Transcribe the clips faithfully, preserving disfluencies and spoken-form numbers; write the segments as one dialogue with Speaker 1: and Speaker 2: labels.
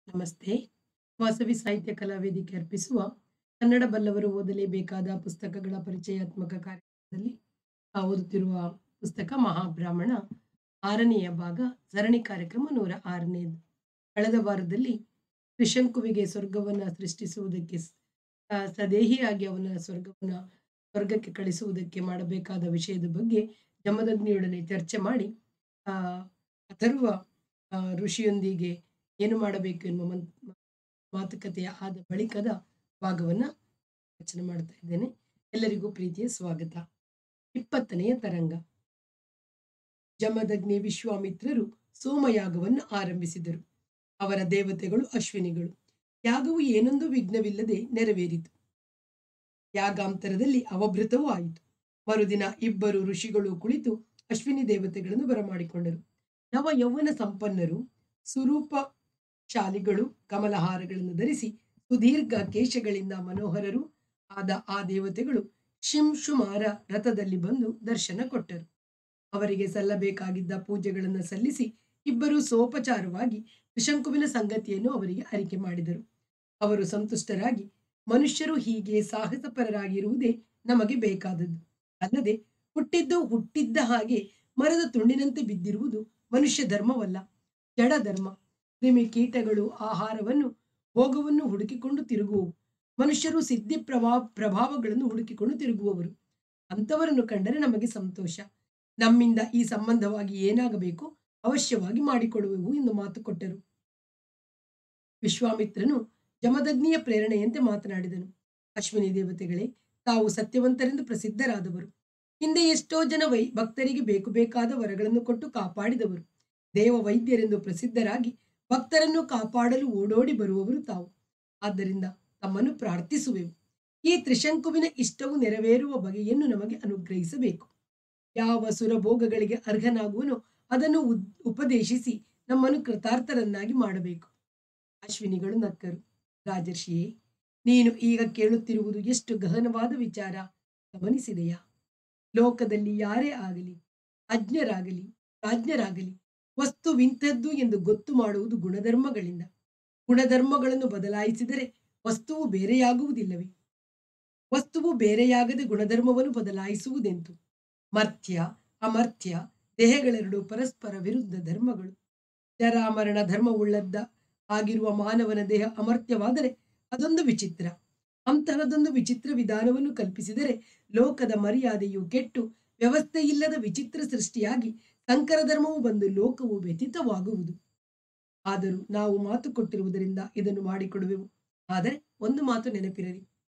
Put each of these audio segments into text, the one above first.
Speaker 1: ನಮಸ್ತೆ. ವಾಸವಿ ಸಾಹಿತ್ಯ ಕಲಾ ವೇದಿಕೆ ಅರ್ಪಿಸುವ ಕನ್ನಡ ಬಲ್ಲವರು ಓದಲೇಬೇಕಾದ ಪುಸ್ತಕಗಳ ಪರಿಚಯಾತ್ಮಕ ಕಾರ್ಯಕ್ರಮದಲ್ಲಿ ಆ, ಓದುತ್ತಿರುವ ಪುಸ್ತಕ ಮಹಾಬ್ರಾಹ್ಮಣ ಆರನೆಯ ಭಾಗ, ಸರಣಿ ಕಾರ್ಯಕ್ರಮ ನೂರ ಆರನೆಯದು. ಕಳೆದ ವಾರದಲ್ಲಿ ತ್ರಿಶಂಕುವಿಗೆ ಸ್ವರ್ಗವನ್ನ ಸೃಷ್ಟಿಸುವುದಕ್ಕೆ ಸ್- ಆ, ಸದೇಹಿಯಾಗಿ ಅವನ ಸ್ವರ್ಗವನ್ನ ಸ್ವರ್ಗಕ್ಕೆ ಕಳಿಸುವುದಕ್ಕೆ ಮಾಡಬೇಕಾದ ವಿಷಯದ ಬಗ್ಗೆ ಜಮದಗ್ನಿಯೊಡನೆ ಚರ್ಚೆ ಮಾಡಿ ಆ ಅಥರ್ವ ಆ, ಋಷಿಯೊಂದಿಗೆ ಏನು ಮಾಡಬೇಕು ಎನ್ನುವ ಮನ್- ಮಾತುಕತೆಯ ಆದ ಬಳಿಕದ ಭಾಗವನ್ನ ರಚನೆ ಮಾಡ್ತಾ ಇದ್ದೇನೆ. ಎಲ್ಲರಿಗೂ ಪ್ರೀತಿಯ ಸ್ವಾಗತ. ಇಪ್ಪತ್ತನೆಯ ತರಂಗ. ಜಮದಗ್ನಿ ವಿಶ್ವಾಮಿತ್ರರು ಸೋಮಯಾಗವನ್ನು ಆರಂಭಿಸಿದರು. ಅವರ ದೇವತೆಗಳು ಅಶ್ವಿನಿಗಳು. ಯಾಗವು ಏನೊಂದು ವಿಘ್ನವಿಲ್ಲದೆ ನೆರವೇರಿತು. ಯಾಗಾಂತರದಲ್ಲಿ ಅವಭೃತವೂ ಆಯಿತು. ಮರುದಿನ ಇಬ್ಬರು ಋಷಿಗಳು ಕುಳಿತು ಅಶ್ವಿನಿ ದೇವತೆಗಳನ್ನು ಬರಮಾಡಿಕೊಂಡರು. ನವ ಯೌವನ ಸಂಪನ್ನರು, ಸುರೂಪ ಶಾಲಿಗಳು, ಕಮಲಹಾರಗಳನ್ನು ಧರಿಸಿ ಸುದೀರ್ಘ ಕೇಶಗಳಿಂದ ಮನೋಹರರು ಆದ ಆ ದೇವತೆಗಳು ಶಿಂಶುಮಾರ ರಥದಲ್ಲಿ ಬಂದು ದರ್ಶನ ಕೊಟ್ಟರು. ಅವರಿಗೆ ಸಲ್ಲಬೇಕಾಗಿದ್ದ ಪೂಜೆಗಳನ್ನು ಸಲ್ಲಿಸಿ ಇಬ್ಬರು ಸೋಪಚಾರವಾಗಿ ತ್ರಿಶಂಕುವಿನ ಸಂಗತಿಯನ್ನು ಅವರಿಗೆ ಅರಿಕೆ ಮಾಡಿದರು. ಅವರು ಸಂತುಷ್ಟರಾಗಿ, ಮನುಷ್ಯರು ಹೀಗೆ ಸಾಹಸಪರರಾಗಿರುವುದೇ ನಮಗೆ ಬೇಕಾದದ್ದು. ಅಲ್ಲದೆ ಹುಟ್ಟಿದ್ದು ಹುಟ್ಟಿದ್ದ ಹಾಗೆ ಮರದ ತುಂಡಿನಂತೆ ಬಿದ್ದಿರುವುದು ಮನುಷ್ಯ ಧರ್ಮವಲ್ಲ, ಜಡ ಧರ್ಮ. ಕ್ರಿಮಿ ಕೀಟಗಳು ಆಹಾರವನ್ನು ಭೋಗವನ್ನು ಹುಡುಕಿಕೊಂಡು ತಿರುಗುವವು. ಮನುಷ್ಯರು ಸಿದ್ಧಿ ಪ್ರಭಾ ಪ್ರಭಾವಗಳನ್ನು ಹುಡುಕಿಕೊಂಡು ತಿರುಗುವವರು. ಅಂಥವರನ್ನು ಕಂಡರೆ ನಮಗೆ ಸಂತೋಷ. ನಮ್ಮಿಂದ ಈ ಸಂಬಂಧವಾಗಿ ಏನಾಗಬೇಕು ಅವಶ್ಯವಾಗಿ ಮಾಡಿಕೊಡುವೆವು ಎಂದು ಮಾತು ಕೊಟ್ಟರು. ವಿಶ್ವಾಮಿತ್ರನು ಜಮದಗ್ನಿಯ ಪ್ರೇರಣೆಯಂತೆ ಮಾತನಾಡಿದನು. ಅಶ್ವಿನಿ ದೇವತೆಗಳೇ, ತಾವು ಸತ್ಯವಂತರೆಂದು ಪ್ರಸಿದ್ಧರಾದವರು. ಹಿಂದೆ ಎಷ್ಟೋ ಜನ ವೈ ಭಕ್ತರಿಗೆ ಬೇಕು ಬೇಕಾದ ವರಗಳನ್ನು ಕೊಟ್ಟು ಕಾಪಾಡಿದವರು. ದೇವ ವೈದ್ಯರೆಂದು ಪ್ರಸಿದ್ಧರಾಗಿ ಭಕ್ತರನ್ನು ಕಾಪಾಡಲು ಓಡೋಡಿ ಬರುವವರು ತಾವು. ಆದ್ದರಿಂದ ತಮ್ಮನ್ನು ಪ್ರಾರ್ಥಿಸುವೆವು. ಈ ತ್ರಿಶಂಕುವಿನ ಇಷ್ಟವು ನೆರವೇರುವ ಬಗೆಯನ್ನು ನಮಗೆ ಅನುಗ್ರಹಿಸಬೇಕು. ಯಾವ ಸುರಭೋಗಗಳಿಗೆ ಅರ್ಹನಾಗುವನೋ ಅದನ್ನು ಉದ್ ಉಪದೇಶಿಸಿ ನಮ್ಮನ್ನು ಕೃತಾರ್ಥರನ್ನಾಗಿ ಮಾಡಬೇಕು. ಅಶ್ವಿನಿಗಳು ನಕ್ಕರು. ರಾಜರ್ಷಿಯೇ, ನೀನು ಈಗ ಕೇಳುತ್ತಿರುವುದು ಎಷ್ಟು ಗಹನವಾದ ವಿಚಾರ ಗಮನಿಸಿದೆಯಾ? ಲೋಕದಲ್ಲಿ ಯಾರೇ ಆಗಲಿ, ಅಜ್ಞರಾಗಲಿ ಪ್ರಾಜ್ಞರಾಗಲಿ, ವಸ್ತುವಿಂಥದ್ದು ಎಂದು ಗೊತ್ತು ಮಾಡುವುದು ಗುಣಧರ್ಮಗಳಿಂದ. ಗುಣಧರ್ಮಗಳನ್ನು ಬದಲಾಯಿಸಿದರೆ ವಸ್ತುವು ಬೇರೆಯಾಗುವುದಿಲ್ಲವೇ? ವಸ್ತುವು ಬೇರೆಯಾಗದೆ ಗುಣಧರ್ಮವನ್ನು ಬದಲಾಯಿಸುವುದೆಂತು? ಮರ್ತ್ಯ ಅಮರ್ತ್ಯ ದೇಹಗಳೆರಡು ಪರಸ್ಪರ ವಿರುದ್ಧ ಧರ್ಮಗಳು. ಜರಾಮರಣ ಧರ್ಮವುಳ್ಳದ್ದ ಆಗಿರುವ ಮಾನವನ ದೇಹ ಅಮರ್ತ್ಯವಾದರೆ ಅದೊಂದು ವಿಚಿತ್ರ. ಅಂತಹದೊಂದು ವಿಚಿತ್ರ ವಿಧಾನವನ್ನು ಕಲ್ಪಿಸಿದರೆ ಲೋಕದ ಮರ್ಯಾದೆಯು ಕೆಟ್ಟು ವ್ಯವಸ್ಥೆ ಇಲ್ಲದ ವಿಚಿತ್ರ ಸೃಷ್ಟಿಯಾಗಿ ಸಂಕರ ಧರ್ಮವು ಬಂದು ಲೋಕವು ವ್ಯತಿತವಾಗುವುದು. ಆದರೂ ನಾವು ಮಾತು ಕೊಟ್ಟಿರುವುದರಿಂದ ಇದನ್ನು ಮಾಡಿಕೊಡುವೆವು. ಆದರೆ ಒಂದು ಮಾತು ನೆನಪಿರಲಿ,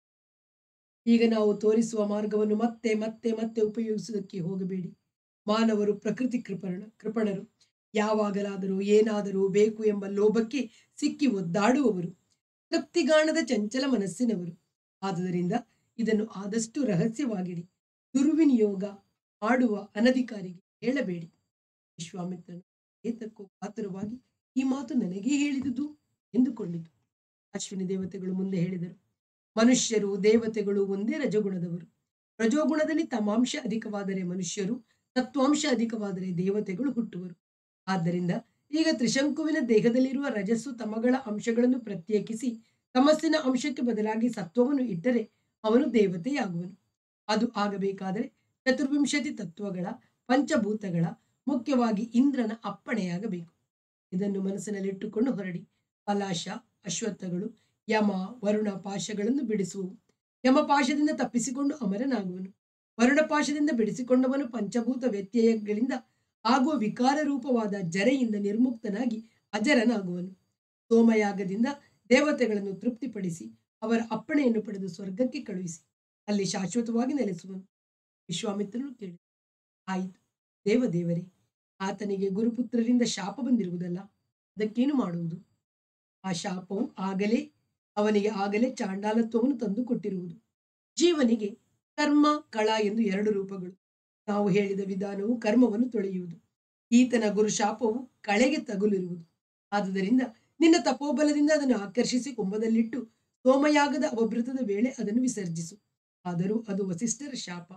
Speaker 1: ಈಗ ನಾವು ತೋರಿಸುವ ಮಾರ್ಗವನ್ನು ಮತ್ತೆ ಮತ್ತೆ ಮತ್ತೆ ಉಪಯೋಗಿಸುವುದಕ್ಕೆ ಹೋಗಬೇಡಿ. ಮಾನವರು ಪ್ರಕೃತಿ ಕೃಪಣ ಕೃಪಣರು. ಯಾವಾಗಲಾದರೂ ಏನಾದರೂ ಬೇಕು ಎಂಬ ಲೋಭಕ್ಕೆ ಸಿಕ್ಕಿ ಒದ್ದಾಡುವವರು. ತೃಪ್ತಿಗಾಣದ ಚಂಚಲ ಮನಸ್ಸಿನವರು. ಆದುದರಿಂದ ಇದನ್ನು ಆದಷ್ಟು ರಹಸ್ಯವಾಗಿಡಿ. ದುರ್ವಿನಿಯೋಗ ಮಾಡುವ ಅನಧಿಕಾರಿಗೆ ಹೇಳಬೇಡಿ. ವಿಶ್ವಾಮಿತ್ರನು ಏತಕ್ಕೂ ಕಾತುರವಾಗಿ ಈ ಮಾತು ನನಗೇ ಹೇಳಿದುದು ಎಂದುಕೊಂಡಿತು. ಅಶ್ವಿನಿ ದೇವತೆಗಳು ಮುಂದೆ ಹೇಳಿದರು. ಮನುಷ್ಯರು ದೇವತೆಗಳು ಒಂದೇ ರಜಗುಣದವರು. ರಜೋಗುಣದಲ್ಲಿ ತಮಾಂಶ ಅಧಿಕವಾದರೆ ಮನುಷ್ಯರು, ತತ್ವಾಂಶ ಅಧಿಕವಾದರೆ ದೇವತೆಗಳು ಹುಟ್ಟುವರು. ಆದ್ದರಿಂದ ಈಗ ತ್ರಿಶಂಕುವಿನ ದೇಹದಲ್ಲಿರುವ ರಜಸ್ಸು ತಮಗಳ ಅಂಶಗಳನ್ನು ಪ್ರತ್ಯೇಕಿಸಿ ತಮಸ್ಸಿನ ಅಂಶಕ್ಕೆ ಬದಲಾಗಿ ಸತ್ವವನ್ನು ಇಟ್ಟರೆ ಅವನು ದೇವತೆಯಾಗುವನು. ಅದು ಆಗಬೇಕಾದರೆ ಚತುರ್ವಿಂಶತಿ ತತ್ವಗಳ, ಪಂಚಭೂತಗಳ, ಮುಖ್ಯವಾಗಿ ಇಂದ್ರನ ಅಪ್ಪಣೆಯಾಗಬೇಕು. ಇದನ್ನು ಮನಸ್ಸಿನಲ್ಲಿಟ್ಟುಕೊಂಡು ಹೊರಡಿ. ಪಲಾಶ, ಅಶ್ವತ್ಥಗಳು ಯಮ ವರುಣ ಪಾಶಗಳನ್ನು ಬಿಡಿಸುವವು. ಯಮಪಾಶದಿಂದ ತಪ್ಪಿಸಿಕೊಂಡು ಅಮರನಾಗುವನು. ವರುಣಪಾಶದಿಂದ ಬಿಡಿಸಿಕೊಂಡವನು ಪಂಚಭೂತ ವ್ಯತ್ಯಯಗಳಿಂದ ಆಗುವ ವಿಕಾರ ರೂಪವಾದ ಜರೆಯಿಂದ ನಿರ್ಮುಕ್ತನಾಗಿ ಅಜರನಾಗುವನು. ಸೋಮಯಾಗದಿಂದ ದೇವತೆಗಳನ್ನು ತೃಪ್ತಿಪಡಿಸಿ ಅವರ ಅಪ್ಪಣೆಯನ್ನು ಪಡೆದು ಸ್ವರ್ಗಕ್ಕೆ ಕಳುಹಿಸಿ ಅಲ್ಲಿ ಶಾಶ್ವತವಾಗಿ ನೆಲೆಸುವನು. ವಿಶ್ವಾಮಿತ್ರನು ಕೇಳಿ, ಆಯಿತು ದೇವದೇವರೇ, ಆತನಿಗೆ ಗುರುಪುತ್ರರಿಂದ ಶಾಪ ಬಂದಿರುವುದಲ್ಲ, ಅದಕ್ಕೇನು ಮಾಡುವುದು? ಆ ಶಾಪವು ಆಗಲೇ ಅವನಿಗೆ ಆಗಲೇ ಚಾಂಡಾಲತ್ವವನ್ನು ತಂದು ಕೊಟ್ಟಿರುವುದು. ಜೀವನಿಗೆ ಕರ್ಮ ಕಳ ಎಂದು ಎರಡು ರೂಪಗಳು. ನಾವು ಹೇಳಿದ ವಿಧಾನವು ಕರ್ಮವನ್ನು ತೊಳೆಯುವುದು. ಈತನ ಗುರು ಶಾಪವು ಕಳೆಗೆ ತಗುಲಿರುವುದು. ಆದುದರಿಂದ ನಿನ್ನ ತಪೋಬಲದಿಂದ ಅದನ್ನು ಆಕರ್ಷಿಸಿ ಕುಂಭದಲ್ಲಿಟ್ಟು ಸೋಮಯಾಗದ ಅವಭೃತದ ವೇಳೆ ಅದನ್ನು ವಿಸರ್ಜಿಸು. ಆದರೂ ಅದು ವಸಿಷ್ಠರ ಶಾಪ.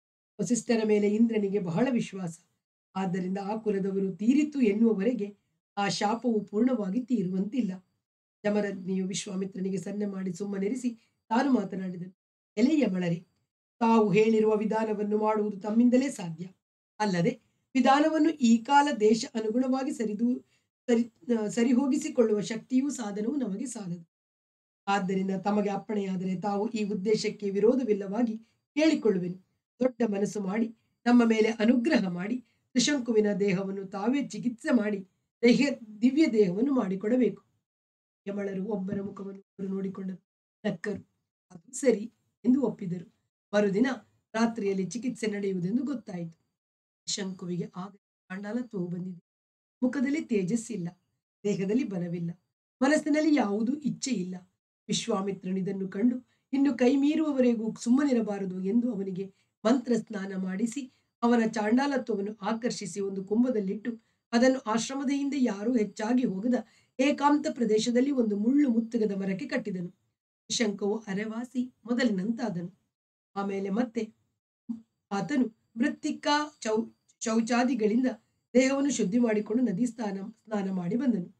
Speaker 1: ವಸಿಷ್ಠರ ಮೇಲೆ ಇಂದ್ರನಿಗೆ ಬಹಳ ವಿಶ್ವಾಸ. ಆದ್ದರಿಂದ ಆ ಕುಲದವರು ತೀರಿತು ಎನ್ನುವವರೆಗೆ ಆ ಶಾಪವು ಪೂರ್ಣವಾಗಿ ತೀರುವಂತಿಲ್ಲ. ಜಮರಗ್ನಿಯು ವಿಶ್ವಾಮಿತ್ರನಿಗೆ ಸನ್ನೆ ಮಾಡಿ ಸುಮ್ಮನಿರಿಸಿ ತಾನು ಮಾತನಾಡಿದನು. ಎಲೆ ಯಮಳರೆ, ತಾವು ಹೇಳಿರುವ ವಿಧಾನವನ್ನು ಮಾಡುವುದು ತಮ್ಮಿಂದಲೇ ಸಾಧ್ಯ. ಅಲ್ಲದೆ ವಿಧಾನವನ್ನು ಈ ಕಾಲ ದೇಶ ಅನುಗುಣವಾಗಿ ಸರಿದು ಸರಿ ಸರಿಹೋಗಿಸಿಕೊಳ್ಳುವ ಶಕ್ತಿಯೂ ಸಾಧನವೂ ನಮಗೆ ಸಾಲದು. ಆದ್ದರಿಂದ ತಮಗೆ ಅಪ್ಪಣೆಯಾದರೆ ತಾವು ಈ ಉದ್ದೇಶಕ್ಕೆ ವಿರೋಧವಿಲ್ಲವಾಗಿ ಕೇಳಿಕೊಳ್ಳುವೆನು. ದೊಡ್ಡ ಮನಸ್ಸು ಮಾಡಿ ನಮ್ಮ ಮೇಲೆ ಅನುಗ್ರಹ ಮಾಡಿ ತ್ರಿಶಂಕುವಿನ ದೇಹವನ್ನು ತಾವೇ ಚಿಕಿತ್ಸೆ ಮಾಡಿ ದೇಹ ದಿವ್ಯ ದೇಹವನ್ನು ಮಾಡಿಕೊಡಬೇಕು. ಯಮಳರು ಒಬ್ಬರ ಮುಖವನ್ನು ಒಬ್ಬರು ನೋಡಿಕೊಂಡರು, ನಕ್ಕರು. ಅದು ಸರಿ ಎಂದು ಒಪ್ಪಿದರು. ಮರುದಿನ ರಾತ್ರಿಯಲ್ಲಿ ಚಿಕಿತ್ಸೆ ನಡೆಯುವುದೆಂದು ಗೊತ್ತಾಯಿತು. ಶಂಕುವಿಗೆ ಆಗ ಚಾಂಡಾಲತ್ವವು ಬಂದಿದೆ. ಮುಖದಲ್ಲಿ ತೇಜಸ್ಸಿಲ್ಲ, ದೇಹದಲ್ಲಿ ಬಲವಿಲ್ಲ, ಮನಸ್ಸಿನಲ್ಲಿ ಯಾವುದೂ ಇಚ್ಛೆ ಇಲ್ಲ. ವಿಶ್ವಾಮಿತ್ರನು ಇದನ್ನು ಕಂಡು ಇನ್ನು ಕೈ ಮೀರುವವರೆಗೂ ಸುಮ್ಮನಿರಬಾರದು ಎಂದು ಅವನಿಗೆ ಮಂತ್ರ ಸ್ನಾನ ಮಾಡಿಸಿ ಅವನ ಚಾಂಡಾಲತ್ವವನ್ನು ಆಕರ್ಷಿಸಿ ಒಂದು ಕುಂಭದಲ್ಲಿಟ್ಟು ಅದನ್ನು ಆಶ್ರಮದ ಹಿಂದೆ ಯಾರೂ ಹೆಚ್ಚಾಗಿ ಹೋಗದ ಏಕಾಂತ ಪ್ರದೇಶದಲ್ಲಿ ಒಂದು ಮುಳ್ಳು ಮುತ್ತುಗದ ಮರಕ್ಕೆ ಕಟ್ಟಿದನು. ಶಂಕವು ಅರೆವಾಸಿ ಮೊದಲಿನಂತಾದನು. ಆಮೇಲೆ ಮತ್ತೆ ಆತನು ಮೃತ್ತಿಕಾ ಚೌ ಶೌಚಾದಿಗಳಿಂದ ದೇಹವನ್ನು ಶುದ್ಧಿ ಮಾಡಿಕೊಂಡು ನದಿ ಸ್ನಾನ ಸ್ನಾನ ಮಾಡಿ ಬಂದನು.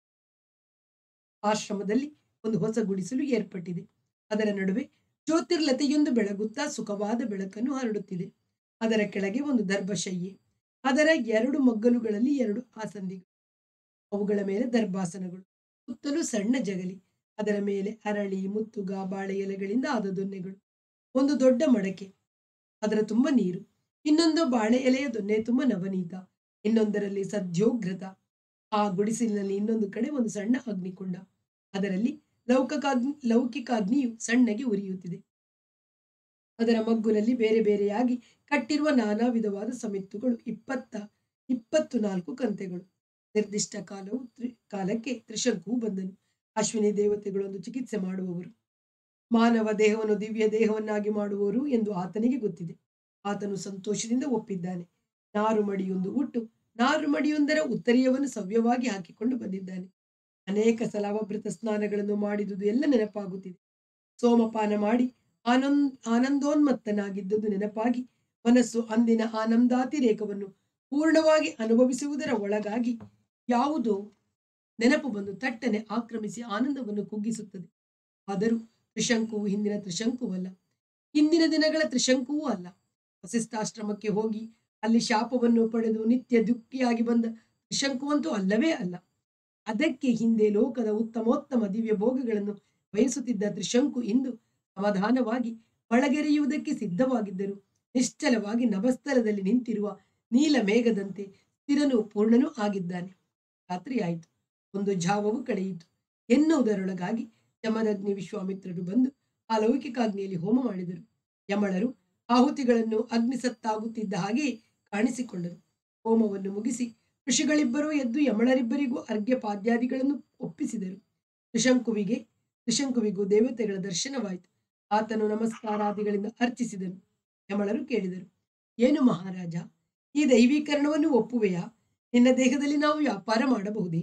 Speaker 1: ಆಶ್ರಮದಲ್ಲಿ ಒಂದು ಹೊಸ ಗುಡಿಸಲು ಏರ್ಪಟ್ಟಿದೆ. ಅದರ ನಡುವೆ ಜ್ಯೋತಿರ್ಲತೆಯೊಂದು ಬೆಳಗುತ್ತಾ ಸುಖವಾದ ಬೆಳಕನ್ನು ಹರಡುತ್ತಿದೆ. ಅದರ ಕೆಳಗೆ ಒಂದು ದರ್ಭಶಯ್ಯೆ, ಅದರ ಎರಡು ಮಗ್ಗಲುಗಳಲ್ಲಿ ಎರಡು ಆಸಂದಿಗಳು, ಅವುಗಳ ಮೇಲೆ ದರ್ಭಾಸನಗಳು, ಸುತ್ತಲೂ ಸಣ್ಣ ಜಗಲಿ, ಅದರ ಮೇಲೆ ಅರಳಿ ಮುತ್ತುಗ ಬಾಳೆ ಎಲೆಗಳಿಂದ ಆದ ದೊನ್ನೆಗಳು, ಒಂದು ದೊಡ್ಡ ಮಡಕೆ, ಅದರ ತುಂಬ ನೀರು, ಇನ್ನೊಂದು ಬಾಳೆ ಎಲೆಯ ದೊನ್ನೆ ತುಂಬ ನವನೀತ, ಇನ್ನೊಂದರಲ್ಲಿ ಸದ್ಯೋಘೃತ. ಆ ಗುಡಿಸಿಲಿನಲ್ಲಿ ಇನ್ನೊಂದು ಕಡೆ ಒಂದು ಸಣ್ಣ ಅಗ್ನಿಕುಂಡ, ಅದರಲ್ಲಿ ಲೌಕಿಕಾಗ್ನಿ ಲೌಕಿಕಾಗ್ನಿಯು ಸಣ್ಣಗೆ ಉರಿಯುತ್ತಿದೆ. ಅದರ ಮಗ್ಗುಲಲ್ಲಿ ಬೇರೆ ಬೇರೆಯಾಗಿ ಕಟ್ಟಿರುವ ನಾನಾ ವಿಧವಾದ ಸಮಿತ್ತುಗಳು, ಇಪ್ಪತ್ತ ಇಪ್ಪತ್ತು ನಾಲ್ಕು ಕಂತೆಗಳು. ನಿರ್ದಿಷ್ಟ ಕಾಲವು ತ್ರಿ ಕಾಲಕ್ಕೆ ತ್ರಿಶಂಕುವು ಬಂದನು. ಅಶ್ವಿನಿ ದೇವತೆಗಳೊಂದು ಚಿಕಿತ್ಸೆ ಮಾಡುವವರು, ಮಾನವ ದೇಹವನ್ನು ದಿವ್ಯ ದೇಹವನ್ನಾಗಿ ಮಾಡುವವರು ಎಂದು ಆತನಿಗೆ ಗೊತ್ತಿದೆ. ಆತನು ಸಂತೋಷದಿಂದ ಒಪ್ಪಿದ್ದಾನೆ. ನಾರು ಮಡಿಯೊಂದು ಉಟ್ಟು ನಾರು ಮಡಿಯೊಂದರ ಉತ್ತರೀಯವನ್ನು ಸವ್ಯವಾಗಿ ಹಾಕಿಕೊಂಡು ಬಂದಿದ್ದಾನೆ. ಅನೇಕ ಸಲ ಅವಭೃತ ಸ್ನಾನಗಳನ್ನು ಮಾಡಿದುದು ಎಲ್ಲ ನೆನಪಾಗುತ್ತಿದೆ. ಸೋಮಪಾನ ಮಾಡಿ ಆನಂದ್ ಆನಂದೋನ್ಮತ್ತನಾಗಿದ್ದುದು ನೆನಪಾಗಿ ಮನಸ್ಸು ಅಂದಿನ ಆನಂದಾತಿರೇಕವನ್ನು ಪೂರ್ಣವಾಗಿ ಅನುಭವಿಸುವುದರ ಒಳಗಾಗಿ ಯಾವುದೋ ನೆನಪು ಬಂದು ತಟ್ಟನೆ ಆಕ್ರಮಿಸಿ ಆನಂದವನ್ನು ಕುಗ್ಗಿಸುತ್ತದೆ. ಆದರೂ ತ್ರಿಶಂಕುವು ಹಿಂದಿನ ತ್ರಿಶಂಕುವಲ್ಲ, ಹಿಂದಿನ ದಿನಗಳ ತ್ರಿಶಂಕುವೂ ಅಲ್ಲ. ವಸಿಷ್ಠಾಶ್ರಮಕ್ಕೆ ಹೋಗಿ ಅಲ್ಲಿ ಶಾಪವನ್ನು ಪಡೆದು ನಿತ್ಯ ದುಃಖಿಯಾಗಿ ಬಂದ ತ್ರಿಶಂಕುವಂತೂ ಅಲ್ಲವೇ ಅಲ್ಲ. ಅದಕ್ಕೆ ಹಿಂದೆ ಲೋಕದ ಉತ್ತಮೋತ್ತಮ ದಿವ್ಯ ಭೋಗಗಳನ್ನು ಬಯಸುತ್ತಿದ್ದ ತ್ರಿಶಂಕು ಇಂದು ಸಮಾಧಾನವಾಗಿ ಒಳಗೆರೆಯುವುದಕ್ಕೆ ಸಿದ್ಧವಾಗಿದ್ದರು. ನಿಶ್ಚಲವಾಗಿ ನಭಸ್ಥಲದಲ್ಲಿ ನಿಂತಿರುವ ನೀಲ ಮೇಘದಂತೆ ಸ್ಥಿರನೂ ಪೂರ್ಣನೂ ಆಗಿದ್ದಾನೆ. ರಾತ್ರಿ ಆಯಿತು, ಒಂದು ಜಾವವು ಕಳೆಯಿತು ಎನ್ನುವುದರೊಳಗಾಗಿ ಯಮರಗ್ನಿ ವಿಶ್ವಾಮಿತ್ರರು ಬಂದು ಆ ಲೌಕಿಕಾಗ್ನಿಯಲ್ಲಿ ಹೋಮ ಮಾಡಿದರು. ಯಮಳರು ಆಹುತಿಗಳನ್ನು ಅಗ್ನಿ ಸತ್ತಾಗುತ್ತಿದ್ದ ಹಾಗೆಯೇ ಕಾಣಿಸಿಕೊಂಡರು. ಹೋಮವನ್ನು ಮುಗಿಸಿ ಋಷಿಗಳಿಬ್ಬರೂ ಎದ್ದು ಯಮಳರಿಬ್ಬರಿಗೂ ಅರ್ಘ್ಯ ಪಾದ್ಯಾದಿಗಳನ್ನು ಒಪ್ಪಿಸಿದರು. ತ್ರಿಶಂಕುವಿಗೆ ತ್ರಿಶಂಕುವಿಗೂ ದೇವತೆಗಳ ದರ್ಶನವಾಯಿತು. ಆತನು ನಮಸ್ಕಾರಾದಿಗಳಿಂದ ಅರ್ಚಿಸಿದನು. ಯಮಳರು ಕೇಳಿದರು, ಏನು ಮಹಾರಾಜ, ಈ ದೈವೀಕರಣವನ್ನು ಒಪ್ಪುವೆಯಾ? ನಿನ್ನ ದೇಹದಲ್ಲಿ ನಾವು ವ್ಯಾಪಾರ ಮಾಡಬಹುದೇ?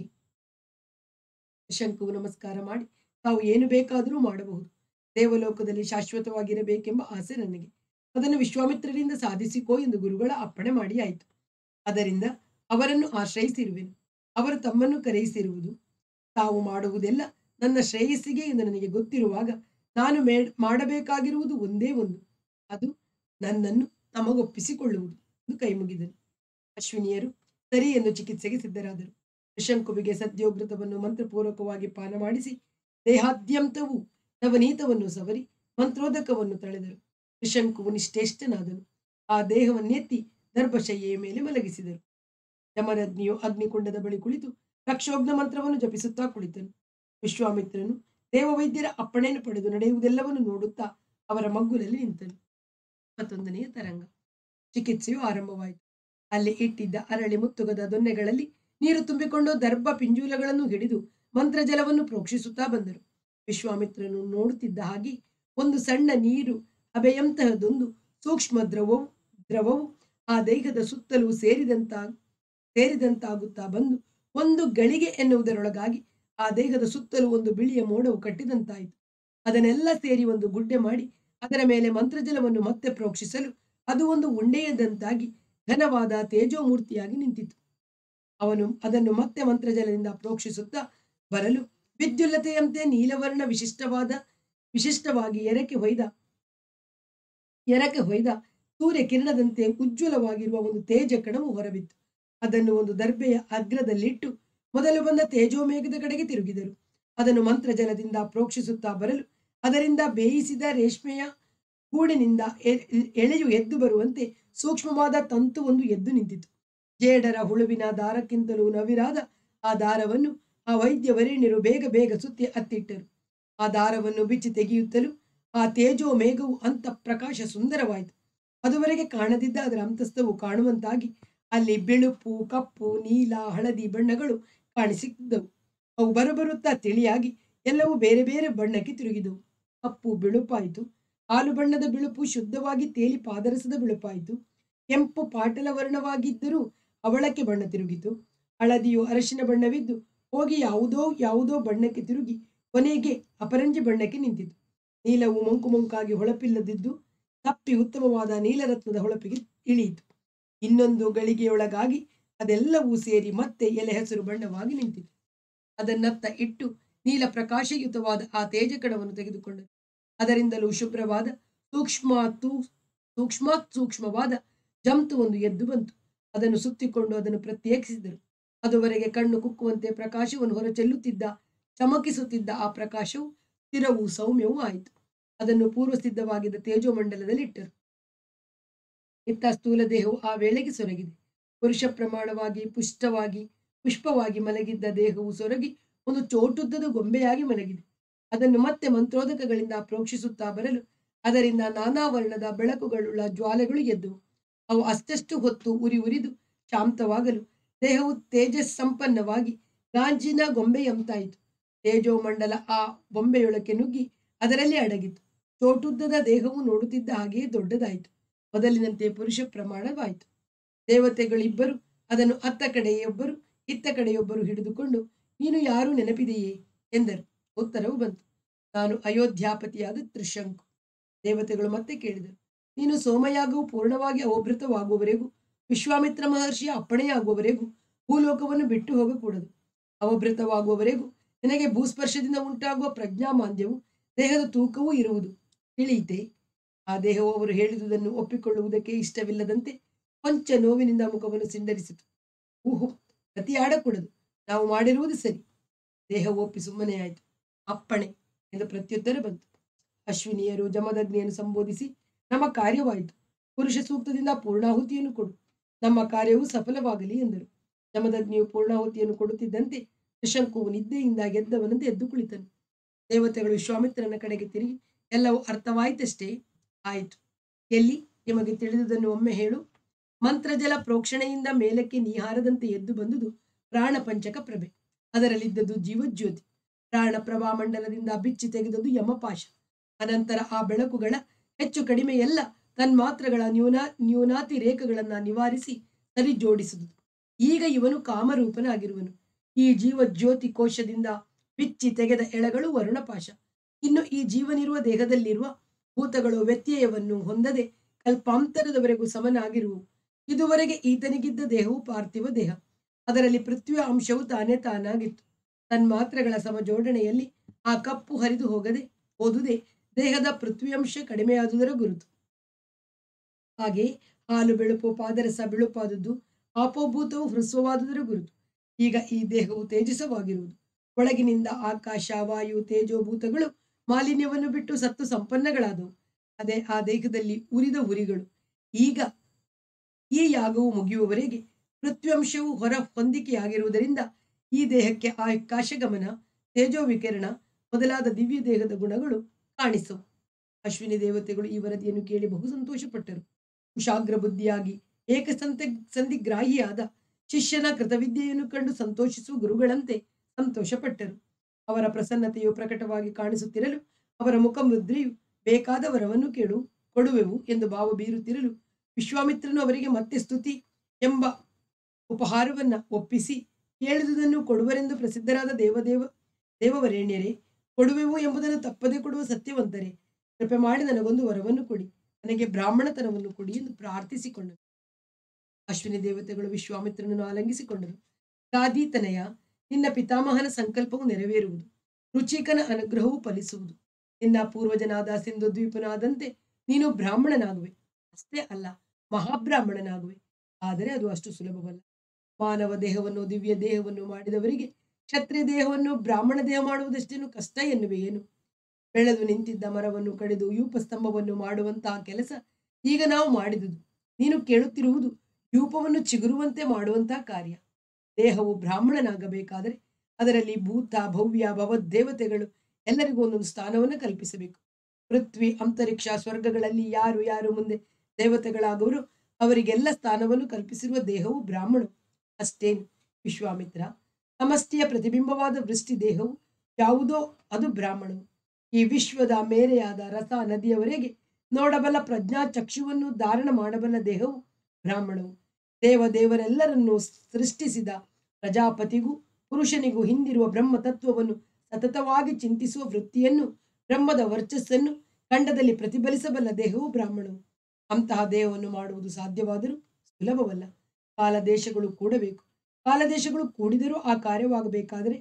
Speaker 1: ತ್ರಿಶಂಕುವು ನಮಸ್ಕಾರ ಮಾಡಿ, ತಾವು ಏನು ಬೇಕಾದರೂ ಮಾಡಬಹುದು. ದೇವಲೋಕದಲ್ಲಿ ಶಾಶ್ವತವಾಗಿರಬೇಕೆಂಬ ಆಸೆ ನನಗೆ. ಅದನ್ನು ವಿಶ್ವಾಮಿತ್ರರಿಂದ ಸಾಧಿಸಿಕೋ ಎಂದು ಗುರುಗಳ ಅಪ್ಪಣೆ ಮಾಡಿ ಆಯಿತು. ಅದರಿಂದ ಅವರನ್ನು ಆಶ್ರಯಿಸಿರುವೆನು. ಅವರು ತಮ್ಮನ್ನು ಕರೆಯಿಸಿರುವುದು, ತಾವು ಮಾಡುವುದೆಲ್ಲ ನನ್ನ ಶ್ರೇಯಸ್ಸಿಗೆ ಎಂದು ನನಗೆ ಗೊತ್ತಿರುವಾಗ ನಾನು ಮೇ ಮಾಡಬೇಕಾಗಿರುವುದು ಒಂದೇ ಒಂದು, ಅದು ನನ್ನನ್ನು ತಮಗೊಪ್ಪಿಸಿಕೊಳ್ಳುವುದು ಎಂದು ಕೈಮುಗಿದನು. ಅಶ್ವಿನಿಯರು ಸರಿ ಎಂದು ಚಿಕಿತ್ಸೆಗೆ ಸಿದ್ಧರಾದರು. ತ್ರಿಶಂಕುವಿಗೆ ಸದ್ಯೋಘೃತವನ್ನು ಮಂತ್ರಪೂರ್ವಕವಾಗಿ ಪಾನ ಮಾಡಿಸಿ ದೇಹಾದ್ಯಂತವೂ ನವನೀತವನ್ನು ಸವರಿ ಮಂತ್ರೋದಕವನ್ನು ತಳೆದರು. ತ್ರಿಶಂಕುವು ನಿಶ್ಚೇಷ್ಟನಾದನು. ಆ ದೇಹವನ್ನೆತ್ತಿ ದರ್ಭಶಯ್ಯೆಯ ಮೇಲೆ ಮಲಗಿಸಿದರು. ಯಮರಗ್ನಿಯು ಅಗ್ನಿಕುಂಡದ ಬಳಿ ಕುಳಿತು ರಕ್ಷೋಗ್ನ ಮಂತ್ರವನ್ನು ಜಪಿಸುತ್ತಾ ಕುಳಿತನು. ವಿಶ್ವಾಮಿತ್ರನು ದೇವವೈದ್ಯರ ಅಪ್ಪಣೆಯನ್ನು ಪಡೆದು ನಡೆಯುವುದೆಲ್ಲವನ್ನು ನೋಡುತ್ತಾ ಅವರ ಮಗ್ಗುಲಲ್ಲಿ ನಿಂತನು. ಇಪ್ಪತ್ತೊಂದನೆಯ ತರಂಗ. ಚಿಕಿತ್ಸೆಯು ಆರಂಭವಾಯಿತು. ಅಲ್ಲಿ ಇಟ್ಟಿದ್ದ ಅರಳಿ ಮುತ್ತುಗದ ದೊನ್ನೆಗಳಲ್ಲಿ ನೀರು ತುಂಬಿಕೊಂಡು ದರ್ಭ ಪಿಂಜೂಲಗಳನ್ನು ಹಿಡಿದು ಮಂತ್ರಜಲವನ್ನು ಪ್ರೋಕ್ಷಿಸುತ್ತಾ ಬಂದರು. ವಿಶ್ವಾಮಿತ್ರನು ನೋಡುತ್ತಿದ್ದ ಹಾಗೆ ಒಂದು ಸಣ್ಣ ನೀರು ಹಬೆಯಂತಹದೊಂದು ಸೂಕ್ಷ್ಮ ದ್ರವವು ದ್ರವವು ಆ ದೇಹದ ಸುತ್ತಲೂ ಸೇರಿದಂತ ಸೇರಿದಂತಾಗುತ್ತಾ ಬಂದು ಒಂದು ಗಳಿಗೆ ಎನ್ನುವುದರೊಳಗಾಗಿ ಆ ದೇಹದ ಸುತ್ತಲೂ ಒಂದು ಬಿಳಿಯ ಮೋಡವು ಕಟ್ಟಿದಂತಾಯಿತು. ಅದನ್ನೆಲ್ಲ ಸೇರಿ ಒಂದು ಗುಡ್ಡೆ ಮಾಡಿ ಅದರ ಮೇಲೆ ಮಂತ್ರಜಲವನ್ನು ಮತ್ತೆ ಪ್ರೋಕ್ಷಿಸಲು ಅದು ಒಂದು ಉಂಡೆಯದಂತಾಗಿ ಘನವಾದ ತೇಜೋಮೂರ್ತಿಯಾಗಿ ನಿಂತಿತು. ಅವನು ಅದನ್ನು ಮತ್ತೆ ಮಂತ್ರಜಲದಿಂದ ಪ್ರೋಕ್ಷಿಸುತ್ತಾ ಬರಲು ವಿದ್ಯುಲ್ಲತೆಯಂತೆ ನೀಲವರ್ಣ ವಿಶಿಷ್ಟವಾದ ವಿಶಿಷ್ಟವಾಗಿ ಎರಕೆ ಹೊಯ್ದ ಎರಕೆ ಹೊಯ್ದ ಸೂರ್ಯ ಕಿರಣದಂತೆ ಉಜ್ವಲವಾಗಿರುವ ಒಂದು ತೇಜ ಕಣವು ಹೊರಬಿತ್ತು. ಅದನ್ನು ಒಂದು ದರ್ಬೆಯ ಅಗ್ರದಲ್ಲಿಟ್ಟು ಮೊದಲು ಬಂದ ತೇಜೋಮೇಘದ ಕಡೆಗೆ ತಿರುಗಿದರು. ಅದನ್ನು ಮಂತ್ರಜಲದಿಂದ ಪ್ರೋಕ್ಷಿಸುತ್ತಾ ಬರಲು ಅದರಿಂದ ಬೇಯಿಸಿದ ರೇಷ್ಮೆಯ ಗೂಡಿನಿಂದ ಎಳೆಯು ಎದ್ದು ಬರುವಂತೆ ಸೂಕ್ಷ್ಮವಾದ ತಂತು ಒಂದು ಎದ್ದು ನಿಂತಿತು. ಜೇಡರ ಹುಳುವಿನ ದಾರಕ್ಕಿಂತಲೂ ನವಿರಾದ ಆ ದಾರವನ್ನು ಆ ವೈದ್ಯ ವರೇಣ್ಯರು ಬೇಗ ಬೇಗ ಸುತ್ತಿ ಅತ್ತಿಟ್ಟರು. ಆ ದಾರವನ್ನು ಬಿಚ್ಚಿ ತೆಗೆಯುತ್ತಲೂ ಆ ತೇಜೋ ಮೇಘವು ಅಂತ ಪ್ರಕಾಶ ಸುಂದರವಾಯಿತು. ಅದುವರೆಗೆ ಕಾಣದಿದ್ದ ಅದರ ಅಂತಸ್ತವು ಕಾಣುವಂತಾಗಿ ಅಲ್ಲಿ ಬಿಳುಪು, ಕಪ್ಪು, ನೀಲ, ಹಳದಿ ಬಣ್ಣಗಳು ಕಾಣಿಸಿದ್ದವು. ಅವು ಬರುಬರುತ್ತಾ ತಿಳಿಯಾಗಿ ಎಲ್ಲವೂ ಬೇರೆ ಬೇರೆ ಬಣ್ಣಕ್ಕೆ ತಿರುಗಿದವು. ಕಪ್ಪು ಬಿಳುಪಾಯಿತು, ಹಾಲು ಬಣ್ಣದ ಬಿಳುಪು ಶುದ್ಧವಾಗಿ ತೇಲಿ ಪಾದರಸದ ಬಿಳುಪಾಯಿತು, ಕೆಂಪು ಪಾಟಲ ವರ್ಣವಾಗಿದ್ದರೂ ಅವಳಕ್ಕೆ ಬಣ್ಣ ತಿರುಗಿತು, ಹಳದಿಯು ಅರಶಿನ ಬಣ್ಣವಿದ್ದು ಹೋಗಿ ಯಾವುದೋ ಯಾವುದೋ ಬಣ್ಣಕ್ಕೆ ತಿರುಗಿ ಕೊನೆಗೆ ಅಪರಂಜಿ ಬಣ್ಣಕ್ಕೆ ನಿಂತಿತು. ನೀಲವು ಮಂಕು ಮಂಕಾಗಿ ಹೊಳಪಿಲ್ಲದಿದ್ದು ತಪ್ಪಿ ಉತ್ತಮವಾದ ನೀಲರತ್ನದ ಹೊಳಪಿಗೆ ಇಳಿಯಿತು. ಇನ್ನೊಂದು ಗಳಿಗೆಯೊಳಗಾಗಿ ಅದೆಲ್ಲವೂ ಸೇರಿ ಮತ್ತೆ ಎಲೆ ಹಸಿರು ಬಣ್ಣವಾಗಿ ನಿಂತಿತು. ಅದನ್ನತ್ತ ಇಟ್ಟು ನೀಲ ಪ್ರಕಾಶಯುತವಾದ ಆ ತೇಜಕಣವನ್ನು ತೆಗೆದುಕೊಂಡರು. ಅದರಿಂದಲೂ ಶುಭ್ರವಾದ ಸೂಕ್ಷ್ಮ ತೂ ಸೂಕ್ಷ್ಮಾತ್ ಸೂಕ್ಷ್ಮವಾದ ಜಂತು ಒಂದು ಎದ್ದು ಬಂತು. ಅದನ್ನು ಸುತ್ತಿಕೊಂಡು ಅದನ್ನು ಪ್ರತ್ಯೇಕಿಸಿದರು. ಅದುವರೆಗೆ ಕಣ್ಣು ಕುಕ್ಕುವಂತೆ ಪ್ರಕಾಶವನ್ನು ಹೊರಚೆಲ್ಲುತ್ತಿದ್ದ ಚಮಕಿಸುತ್ತಿದ್ದ ಆ ಪ್ರಕಾಶವು ಸ್ಥಿರವೂ ಸೌಮ್ಯವೂ ಆಯಿತು. ಅದನ್ನು ಪೂರ್ವ ಸಿದ್ಧವಾಗಿದ್ದ ತೇಜೋಮಂಡಲದಲ್ಲಿ ಇಟ್ಟರು. ಇತ್ತ ಸ್ಥೂಲ ದೇಹವು ಆ ವೇಳೆಗೆ ಸೊರಗಿದೆ. ಪುರುಷ ಪ್ರಮಾಣವಾಗಿ ಪುಷ್ಟವಾಗಿ ಪುಷ್ಪವಾಗಿ ಮಲಗಿದ್ದ ದೇಹವು ಸೊರಗಿ ಒಂದು ಚೋಟುದ್ದದ ಗೊಂಬೆಯಾಗಿ ಮಲಗಿದೆ. ಅದನ್ನು ಮತ್ತೆ ಮಂತ್ರೋದಕಗಳಿಂದ ಪ್ರೋಕ್ಷಿಸುತ್ತಾ ಬರಲು ಅದರಿಂದ ನಾನಾ ವರ್ಣದ ಬೆಳಕುಗಳುಳ್ಳ ಜ್ವಾಲೆಗಳು ಎದ್ದುವು. ಅವು ಅಷ್ಟಷ್ಟು ಹೊತ್ತು ಉರಿ ಉರಿದು ಶಾಂತವಾಗಲು ದೇಹವು ತೇಜಸ್ ಸಂಪನ್ನವಾಗಿ ಗಾಂಜಿನ ಗೊಂಬೆಯಂತಾಯಿತು. ತೇಜೋಮಂಡಲ ಆ ಬೊಂಬೆಯೊಳಕ್ಕೆ ನುಗ್ಗಿ ಅದರಲ್ಲಿ ಅಡಗಿತು. ಚೋಟುದ್ದದ ದೇಹವು ನೋಡುತ್ತಿದ್ದ ಹಾಗೆಯೇ ದೊಡ್ಡದಾಯಿತು. ಮೊದಲಿನಂತೆ ಪುರುಷ ಪ್ರಮಾಣವಾಯಿತು. ದೇವತೆಗಳಿಬ್ಬರು ಅದನ್ನು ಅತ್ತ ಕಡೆಯೊಬ್ಬರು ಇತ್ತ ಕಡೆಯೊಬ್ಬರು ಹಿಡಿದುಕೊಂಡು ನೀನು ಯಾರು ನೆನಪಿದೆಯೇ ಎಂದರು. ಉತ್ತರವು ಬಂತು, ನಾನು ಅಯೋಧ್ಯಾಪತಿಯಾದ ತ್ರಿಶಂಕು. ದೇವತೆಗಳು ಮತ್ತೆ ಕೇಳಿದರು, ನೀನು ಸೋಮಯಾಗವು ಪೂರ್ಣವಾಗಿ ಅವಭೃತವಾಗುವವರೆಗೂ ವಿಶ್ವಾಮಿತ್ರ ಮಹರ್ಷಿಯ ಅಪ್ಪಣೆಯಾಗುವವರೆಗೂ ಭೂಲೋಕವನ್ನು ಬಿಟ್ಟು ಹೋಗಕೂಡದು. ಅವಭೃತವಾಗುವವರೆಗೂ ನಿನಗೆ ಭೂಸ್ಪರ್ಶದಿಂದ ಉಂಟಾಗುವ ಪ್ರಜ್ಞಾಮಾಂದ್ಯವು ದೇಹದ ತೂಕವೂ ಇರುವುದು ತಿಳಿಯಿತೆ. ಆ ದೇಹವು ಅವರು ಹೇಳಿದುದನ್ನು ಒಪ್ಪಿಕೊಳ್ಳುವುದಕ್ಕೆ ಇಷ್ಟವಿಲ್ಲದಂತೆ ಕೊಂಚ ನೋವಿನಿಂದ ಮುಖವನ್ನು ಸಿಂಡರಿಸಿತು. ಊಹು, ಪ್ರತಿಯಾಡಕೂಡದು, ನಾವು ಮಾಡಿರುವುದು ಸರಿ. ದೇಹ ಒಪ್ಪಿ ಸುಮ್ಮನೆ ಆಯಿತು. ಅಪ್ಪಣೆ ಎಂದು ಪ್ರತ್ಯುತ್ತರ ಬಂತು. ಅಶ್ವಿನಿಯರು ಜಮದಗ್ನಿಯನ್ನು ಸಂಬೋಧಿಸಿ, ನಮ್ಮ ಕಾರ್ಯವಾಯಿತು, ಪುರುಷ ಸೂಕ್ತದಿಂದ ಪೂರ್ಣಾಹುತಿಯನ್ನು ಕೊಡು, ನಮ್ಮ ಕಾರ್ಯವು ಸಫಲವಾಗಲಿ ಎಂದರು. ಜಮದಗ್ನಿಯು ಪೂರ್ಣಾಹುತಿಯನ್ನು ಕೊಡುತ್ತಿದ್ದಂತೆ ತ್ರಿಶಂಕುವು ನಿದ್ದೆಯಿಂದ ಗೆದ್ದವನಂತೆ ಎದ್ದು ಕುಳಿತನು. ದೇವತೆಗಳು ವಿಶ್ವಾಮಿತ್ರನ ಕಡೆಗೆ ತಿರುಗಿ, ಎಲ್ಲವೂ ಅರ್ಥವಾಯಿತಷ್ಟೇ? ಆಯಿತು. ಎಲ್ಲಿ ನಿಮಗೆ ತಿಳಿದುದನ್ನು ಒಮ್ಮೆ ಹೇಳು. ಮಂತ್ರಜಲ ಪ್ರೋಕ್ಷಣೆಯಿಂದ ಮೇಲಕ್ಕೆ ನೀಹಾರದಂತೆ ಎದ್ದು ಬಂದುದು ಪ್ರಾಣ ಪಂಚಕ ಪ್ರಭೆ. ಅದರಲ್ಲಿದ್ದದ್ದು ಜೀವಜ್ಯೋತಿ. ಪ್ರಾಣ ಪ್ರಭಾ ಮಂಡಲದಿಂದ ಬಿಚ್ಚಿ ತೆಗೆದದ್ದು ಯಮಪಾಶ. ಅನಂತರ ಆ ಬೆಳಕುಗಳ ಹೆಚ್ಚು ಕಡಿಮೆ ಎಲ್ಲ ತನ್ಮಾತ್ರಗಳ ನ್ಯೂನಾ ನ್ಯೂನಾತಿ ರೇಖೆಗಳನ್ನ ನಿವಾರಿಸಿ ಸರಿ ಜೋಡಿಸುವುದು. ಈಗ ಇವನು ಕಾಮರೂಪನಾಗಿರುವನು. ಈ ಜೀವಜ್ಯೋತಿ ಕೋಶದಿಂದ ಬಿಚ್ಚಿ ತೆಗೆದ ಎಳೆಗಳು ವರುಣಪಾಶ. ಇನ್ನು ಈ ಜೀವನಿರುವ ದೇಹದಲ್ಲಿರುವ ಭೂತಗಳು ವ್ಯತ್ಯಯವನ್ನು ಹೊಂದದೆ ಕಲ್ಪಾಂತರದವರೆಗೂ ಸಮನಾಗಿರುವು. ಇದುವರೆಗೆ ಈತನಿಗಿದ್ದ ದೇಹವು ಪಾರ್ಥಿವ ದೇಹ. ಅದರಲ್ಲಿ ಪೃಥ್ವಿಯ ಅಂಶವು ತಾನೇ ತಾನಾಗಿತ್ತು. ತನ್ಮಾತ್ರಗಳ ಸಮಜೋಡಣೆಯಲ್ಲಿ ಆ ಕಪ್ಪು ಹರಿದು ಹೋಗದೆ ಹೋದುದೇ ದೇಹದ ಪೃಥ್ವಿಯಂಶ ಕಡಿಮೆಯಾದುದರ ಗುರುತು. ಹಾಗೆ ಹಾಲು ಬೆಳುಪು ಪಾದರಸ ಬಿಳುಪಾದುದು ಆಪೋಭೂತವು ಹೃಸ್ವವಾದುದರ ಗುರುತು. ಈಗ ಈ ದೇಹವು ತೇಜಸವಾಗಿರುವುದು. ಒಳಗಿನಿಂದ ಆಕಾಶ, ವಾಯು, ತೇಜೋಭೂತಗಳು ಮಾಲಿನ್ಯವನ್ನು ಬಿಟ್ಟು ಸತ್ತು ಸಂಪನ್ನಗಳಾದವು. ಅದೇ ಆ ದೇಹದಲ್ಲಿ ಉರಿದ ಉರಿಗಳು. ಈಗ ಈ ಯಾಗವು ಮುಗಿಯುವವರೆಗೆ ಪೃಥ್ವಿಯಂಶವು ಹೊರ ಹೊಂದಿಕೆಯಾಗಿರುವುದರಿಂದ ಈ ದೇಹಕ್ಕೆ ಆಕಾಶಗಮನ, ತೇಜೋ ವಿಕಿರಣ ಮೊದಲಾದ ದಿವ್ಯ ದೇಹದ ಗುಣಗಳು ಕಾಣಿಸವು. ಅಶ್ವಿನಿ ದೇವತೆಗಳು ಈ ವರದಿಯನ್ನು ಕೇಳಿ ಬಹು ಸಂತೋಷಪಟ್ಟರು. ಕುಶಾಗ್ರ ಬುದ್ಧಿಯಾಗಿ ಏಕಸಂತ ಸಂಧಿಗ್ರಾಹಿಯಾದ ಶಿಷ್ಯನ ಕೃತವಿದ್ಯೆಯನ್ನು ಕಂಡು ಸಂತೋಷಿಸುವ ಗುರುಗಳಂತೆ ಸಂತೋಷಪಟ್ಟರು. ಅವರ ಪ್ರಸನ್ನತೆಯು ಪ್ರಕಟವಾಗಿ ಕಾಣಿಸುತ್ತಿರಲು ಅವರ ಮುಖಮುದ್ರೆಯು ಬೇಕಾದ ವರವನ್ನು ಕೇಳು ಕೊಡುವೆವು ಎಂದು ಭಾವ ಬೀರುತ್ತಿರಲು ವಿಶ್ವಾಮಿತ್ರನು ಅವರಿಗೆ ಮತ್ತೆ ಸ್ತುತಿ ಎಂಬ ಉಪಹಾರವನ್ನ ಒಪ್ಪಿಸಿ, ಕೇಳಿದುದನ್ನು ಕೊಡುವರೆಂದು ಪ್ರಸಿದ್ಧರಾದ ದೇವದೇವ ದೇವವರೇಣ್ಯರೇ, ಕೊಡುವೆವು ಎಂಬುದನ್ನು ತಪ್ಪದೆ ಕೊಡುವ ಸತ್ಯವಂತರೇ, ಕೃಪೆ ಮಾಡಿ ನನಗೊಂದು ವರವನ್ನು ಕೊಡಿ, ನನಗೆ ಬ್ರಾಹ್ಮಣತನವನ್ನು ಕೊಡಿ ಎಂದು ಪ್ರಾರ್ಥಿಸಿಕೊಂಡರು. ಅಶ್ವಿನಿ ದೇವತೆಗಳು ವಿಶ್ವಾಮಿತ್ರನನ್ನು ಆಲಂಗಿಸಿಕೊಂಡರು. ಗಾದಿತನಯ, ನಿನ್ನ ಪಿತಾಮಹನ ಸಂಕಲ್ಪವು ನೆರವೇರುವುದು, ರುಚಿಕನ ಅನುಗ್ರಹವು ಫಲಿಸುವುದು. ನಿನ್ನ ಪೂರ್ವಜನಾದ ಸಿಂಧು ದ್ವೀಪನಾದಂತೆ ನೀನು ಬ್ರಾಹ್ಮಣನಾಗುವೆ. ಅಷ್ಟೇ ಅಲ್ಲ, ಮಹಾಬ್ರಾಹ್ಮಣನಾಗುವೆ. ಆದರೆ ಅದು ಅಷ್ಟು ಸುಲಭವಲ್ಲ. ಮಾನವ ದೇಹವನ್ನು ದಿವ್ಯ ದೇಹವನ್ನು ಮಾಡಿದವರಿಗೆ ಕ್ಷತ್ರಿಯ ದೇಹವನ್ನು ಬ್ರಾಹ್ಮಣ ದೇಹ ಮಾಡುವುದಷ್ಟೇನು ಕಷ್ಟ ಎನ್ನುವೆ ಏನು? ಬೆಳೆದು ನಿಂತಿದ್ದ ಮರವನ್ನು ಕಡಿದು ಯೂಪಸ್ತಂಭವನ್ನು ಮಾಡುವಂತಹ ಕೆಲಸ ಈಗ ನಾವು ಮಾಡಿದುದು. ನೀನು ಕೇಳುತ್ತಿರುವುದು ಯೂಪವನ್ನು ಚಿಗುರುವಂತೆ ಮಾಡುವಂತಹ ಕಾರ್ಯ. ದೇಹವು ಬ್ರಾಹ್ಮಣನಾಗಬೇಕಾದರೆ ಅದರಲ್ಲಿ ಭೂತ ಭವ್ಯ ಭವದ್ದೇವತೆಗಳು ಎಲ್ಲರಿಗೂ ಒಂದೊಂದು ಸ್ಥಾನವನ್ನು ಕಲ್ಪಿಸಬೇಕು. ಪೃಥ್ವಿ ಅಂತರಿಕ್ಷ ಸ್ವರ್ಗಗಳಲ್ಲಿ ಯಾರು ಯಾರು ಮುಂದೆ ದೇವತೆಗಳಾಗುವರು ಅವರಿಗೆಲ್ಲ ಸ್ಥಾನವನ್ನು ಕಲ್ಪಿಸಿರುವ ದೇಹವು ಬ್ರಾಹ್ಮಣ. ಅಷ್ಟೇನು ವಿಶ್ವಾಮಿತ್ರ, ಸಮಷ್ಟಿಯ ಪ್ರತಿಬಿಂಬವಾದ ವೃಷ್ಟಿ ದೇಹವು ಯಾವುದೋ ಅದು ಬ್ರಾಹ್ಮಣವು. ಈ ವಿಶ್ವದ ಮೇರೆಯಾದ ರಸ ನದಿಯವರೆಗೆ ನೋಡಬಲ್ಲ ಪ್ರಜ್ಞಾ ಚಕ್ಷುವನ್ನು ಧಾರಣ ಮಾಡಬಲ್ಲ ದೇಹವು ಬ್ರಾಹ್ಮಣವು. ದೇವ ದೇವರೆಲ್ಲರನ್ನೂ ಸೃಷ್ಟಿಸಿದ ಪ್ರಜಾಪತಿಗೂ ಪುರುಷನಿಗೂ ಹಿಂದಿರುವ ಬ್ರಹ್ಮ ತತ್ವವನ್ನು ಸತತವಾಗಿ ಚಿಂತಿಸುವ ವೃತ್ತಿಯನ್ನು, ಬ್ರಹ್ಮದ ವರ್ಚಸ್ಸನ್ನು ಖಂಡದಲ್ಲಿ ಪ್ರತಿಫಲಿಸಬಲ್ಲ ದೇಹವು ಬ್ರಾಹ್ಮಣವು. ಅಂತಹ ದೇಹವನ್ನು ಮಾಡುವುದು ಸಾಧ್ಯವಾದರೂ ಸುಲಭವಲ್ಲ. ಕಾಲದೇಶಗಳು ಕೂಡಬೇಕು. ಕಾಲದೇಶಗಳು ಕೂಡಿದರೂ ಆ ಕಾರ್ಯವಾಗಬೇಕಾದರೆ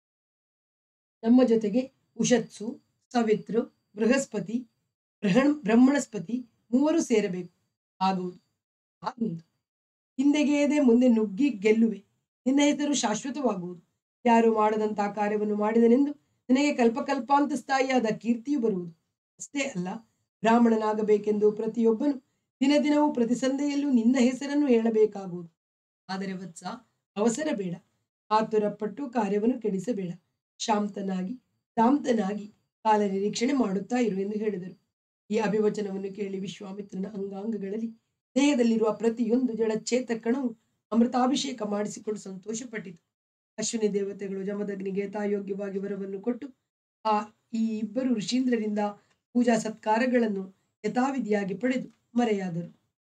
Speaker 1: ನಮ್ಮ ಜೊತೆಗೆ ಉಷತ್ಸು, ಸವಿತೃ, ಬೃಹಸ್ಪತಿ, ಬ್ರಹಣ ಬ್ರಹ್ಮಣಸ್ಪತಿ ಮೂವರು ಸೇರಬೇಕು. ಆಗುವುದು ಆಗುವುದು ಹಿಂದೆಗೆಯದೆ ಮುಂದೆ ನುಗ್ಗಿ ಗೆಲ್ಲುವೆ. ನಿನ್ನ ಹೆಸರು ಶಾಶ್ವತವಾಗುವುದು. ಯಾರು ಮಾಡದಂತಹ ಕಾರ್ಯವನ್ನು ಮಾಡಿದನೆಂದು ನಿನಗೆ ಕಲ್ಪಕಲ್ಪಾಂತ ಸ್ಥಾಯಿಯಾದ ಕೀರ್ತಿಯು ಬರುವುದು. ಅಷ್ಟೇ ಅಲ್ಲ, ಬ್ರಾಹ್ಮಣನಾಗಬೇಕೆಂದು ಪ್ರತಿಯೊಬ್ಬನು ದಿನ ದಿನವೂ ಪ್ರತಿ ಸಂಧೆಯಲ್ಲೂ ನಿನ್ನ ಹೆಸರನ್ನು ಹೇಳಬೇಕಾಗುವುದು. ಆದರೆ ವತ್ಸ, ಅವಸರ ಬೇಡ. ಆತುರಪಟ್ಟು ಕಾರ್ಯವನ್ನು ಕೆಡಿಸಬೇಡ. ಶಾಂತನಾಗಿ ಶಾಂತನಾಗಿ ಕಾಲ ನಿರೀಕ್ಷಣೆ ಮಾಡುತ್ತಾ ಇರು ಎಂದು ಹೇಳಿದರು. ಈ ಅಭಿವಚನವನ್ನು ಕೇಳಿ ವಿಶ್ವಾಮಿತ್ರನ ಅಂಗಾಂಗಗಳಲ್ಲಿ ದೇಹದಲ್ಲಿರುವ ಪ್ರತಿಯೊಂದು ಜಡ ಚೇತಕಣವು ಅಮೃತಾಭಿಷೇಕ ಮಾಡಿಸಿಕೊಂಡು ಸಂತೋಷಪಟ್ಟಿತು. ಅಶ್ವಿನಿ ದೇವತೆಗಳು ಜಮದಗ್ನಿಗೆ ತಾಯೋಗ್ಯವಾಗಿ ವರವನ್ನು ಕೊಟ್ಟು ಆ ಈ ಇಬ್ಬರು ಋಷೀಂದ್ರರಿಂದ ಪೂಜಾ ಸತ್ಕಾರಗಳನ್ನು ಯಥಾವಿಧಿಯಾಗಿ ಪಡೆದು ಮರೆಯಾದರು.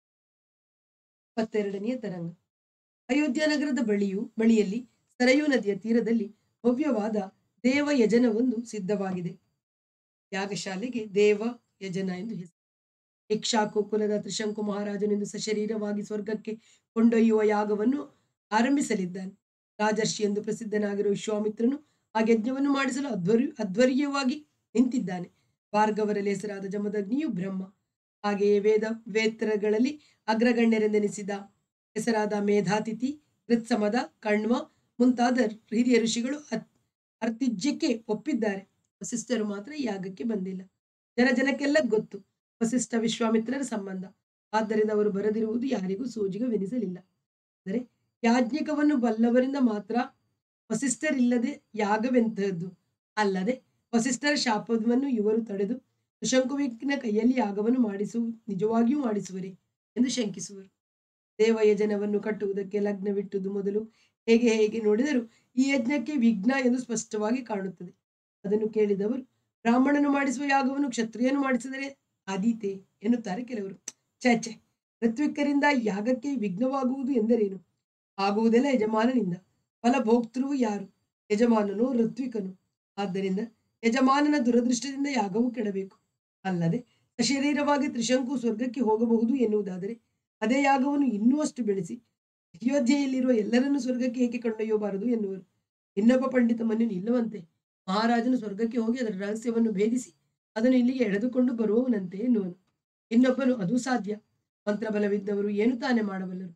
Speaker 1: ಇಪ್ಪತ್ತೆರಡನೆಯ ತರಂಗ. ಅಯೋಧ್ಯ ನಗರದ ಬಳಿಯು ಬಳಿಯಲ್ಲಿ ಸರಯೂ ನದಿಯ ತೀರದಲ್ಲಿ ಭವ್ಯವಾದ ದೇವ ಯಜನವೊಂದು ಸಿದ್ಧವಾಗಿದೆ. ಯಾಗಶಾಲೆಗೆ ದೇವ ಯಜನ ಎಂದು ಹೆಸರು. ಇಕ್ಷಾಕು ಕುಲದ ತ್ರಿಶಂಕು ಮಹಾರಾಜನೆಂದು ಸಶರೀರವಾಗಿ ಸ್ವರ್ಗಕ್ಕೆ ಕೊಂಡೊಯ್ಯುವ ಯಾಗವನ್ನು ಆರಂಭಿಸಲಿದ್ದಾನೆ. ರಾಜರ್ಷಿ ಎಂದು ಪ್ರಸಿದ್ಧನಾಗಿರುವ ವಿಶ್ವಾಮಿತ್ರನು ಆ ಯಜ್ಞವನ್ನು ಮಾಡಿಸಲು ಅಧ್ವರ್ಯ ಅಧ್ವರ್ಯವಾಗಿ ನಿಂತಿದ್ದಾನೆ. ಭಾರ್ಗವರಲ್ಲಿ ಹೆಸರಾದ ಜಮದಗ್ನಿಯು ಬ್ರಹ್ಮ. ಹಾಗೆಯೇ ವೇದ ವೇತ್ರಗಳಲ್ಲಿ ಅಗ್ರಗಣ್ಯರೆಂದೆನಿಸಿದ ಹೆಸರಾದ ಮೇಧಾತಿಥಿ, ಕೃತ್ಸಮದ, ಕಣ್ವ ಮುಂತಾದ ಹಿರಿಯ ಋಷಿಗಳು ಅರ್ತಿಜ್ಯಕ್ಕೆ ಒಪ್ಪಿದ್ದಾರೆ. ವಸಿಷ್ಠರು ಮಾತ್ರ ಯಾಗಕ್ಕೆ ಬಂದಿಲ್ಲ. ಜನ ಜನಕ್ಕೆಲ್ಲ ಗೊತ್ತು ವಸಿಷ್ಠ ವಿಶ್ವಾಮಿತ್ರರ ಸಂಬಂಧ. ಆದ್ದರಿಂದ ಅವರು ಬರದಿರುವುದು ಯಾರಿಗೂ ಸೋಜಿಗವೆನಿಸಲಿಲ್ಲ. ಆದರೆ ಯಾಜ್ಞಿಕವನ್ನು ಬಲ್ಲವರಿಂದ ಮಾತ್ರ ವಸಿಷ್ಠರಿಲ್ಲದೆ ಯಾಗವೆಂತಹದ್ದು. ಅಲ್ಲದೆ ವಸಿಷ್ಠರ ಶಾಪವನ್ನು ಇವರು ತಡೆದು ಋಷಂಕುವಿನ ಕೈಯಲ್ಲಿ ಯಾಗವನ್ನು ಮಾಡಿಸು ನಿಜವಾಗಿಯೂ ಮಾಡಿಸುವರೇ ಎಂದು ಶಂಕಿಸುವರು. ದೇವಯಜನವನ್ನು ಕಟ್ಟುವುದಕ್ಕೆ ಲಗ್ನವಿಟ್ಟುದು ಮೊದಲು ಹೇಗೆ ಹೇಗೆ ನೋಡಿದರೂ ಈ ಯಜ್ಞಕ್ಕೆ ವಿಘ್ನ ಎಂದು ಸ್ಪಷ್ಟವಾಗಿ ಕಾಣುತ್ತದೆ. ಅದನ್ನು ಕೇಳಿದವರು ಬ್ರಾಹ್ಮಣನು ಮಾಡಿಸುವ ಯಾಗವನ್ನು ಕ್ಷತ್ರಿಯನು ಮಾಡಿಸಿದರೆ ಆದೀತೆ ಎನ್ನುತ್ತಾರೆ ಕೆಲವರು. ಛೆ, ಋತ್ವಿಕರಿಂದ ಯಾಗಕ್ಕೆ ವಿಘ್ನವಾಗುವುದು ಎಂದರೇನು? ಆಗುವುದೆಲ್ಲ ಯಜಮಾನನಿಂದ. ಫಲಭೋಕ್ತೃವು ಯಾರು? ಯಜಮಾನನು ಋತ್ವಿಕನು. ಆದ್ದರಿಂದ ಯಜಮಾನನ ದುರದೃಷ್ಟದಿಂದ ಯಾಗವು ಕೆಡಬೇಕು. ಅಲ್ಲದೆ ಸಶರೀರವಾಗಿ ತ್ರಿಶಂಕು ಸ್ವರ್ಗಕ್ಕೆ ಹೋಗಬಹುದು ಎನ್ನುವುದಾದರೆ ಅದೇ ಯಾಗವನ್ನು ಇನ್ನೂ ಅಷ್ಟು ಬೆಳೆಸಿ ಅಯೋಧ್ಯೆಯಲ್ಲಿರುವ ಎಲ್ಲರನ್ನೂ ಸ್ವರ್ಗಕ್ಕೆ ಏಕೆ ಕೊಂಡೊಯ್ಯಬಾರದು ಎನ್ನುವರು. ಇನ್ನೊಬ್ಬ ಪಂಡಿತ ಮನ್ನು ನಿಲ್ಲುವಂತೆ ಮಹಾರಾಜನು ಸ್ವರ್ಗಕ್ಕೆ ಹೋಗಿ ಅದರ ರಹಸ್ಯವನ್ನು ಭೇದಿಸಿ ಅದನ್ನು ಇಲ್ಲಿಗೆ ಎಳೆದುಕೊಂಡು ಬರುವವನಂತೆ ಎನ್ನುವನು. ಇನ್ನೊಬ್ಬನು ಅದು ಸಾಧ್ಯ, ಮಂತ್ರಬಲವಿದ್ದವರು ಏನು ತಾನೇ ಮಾಡಬಲ್ಲರು,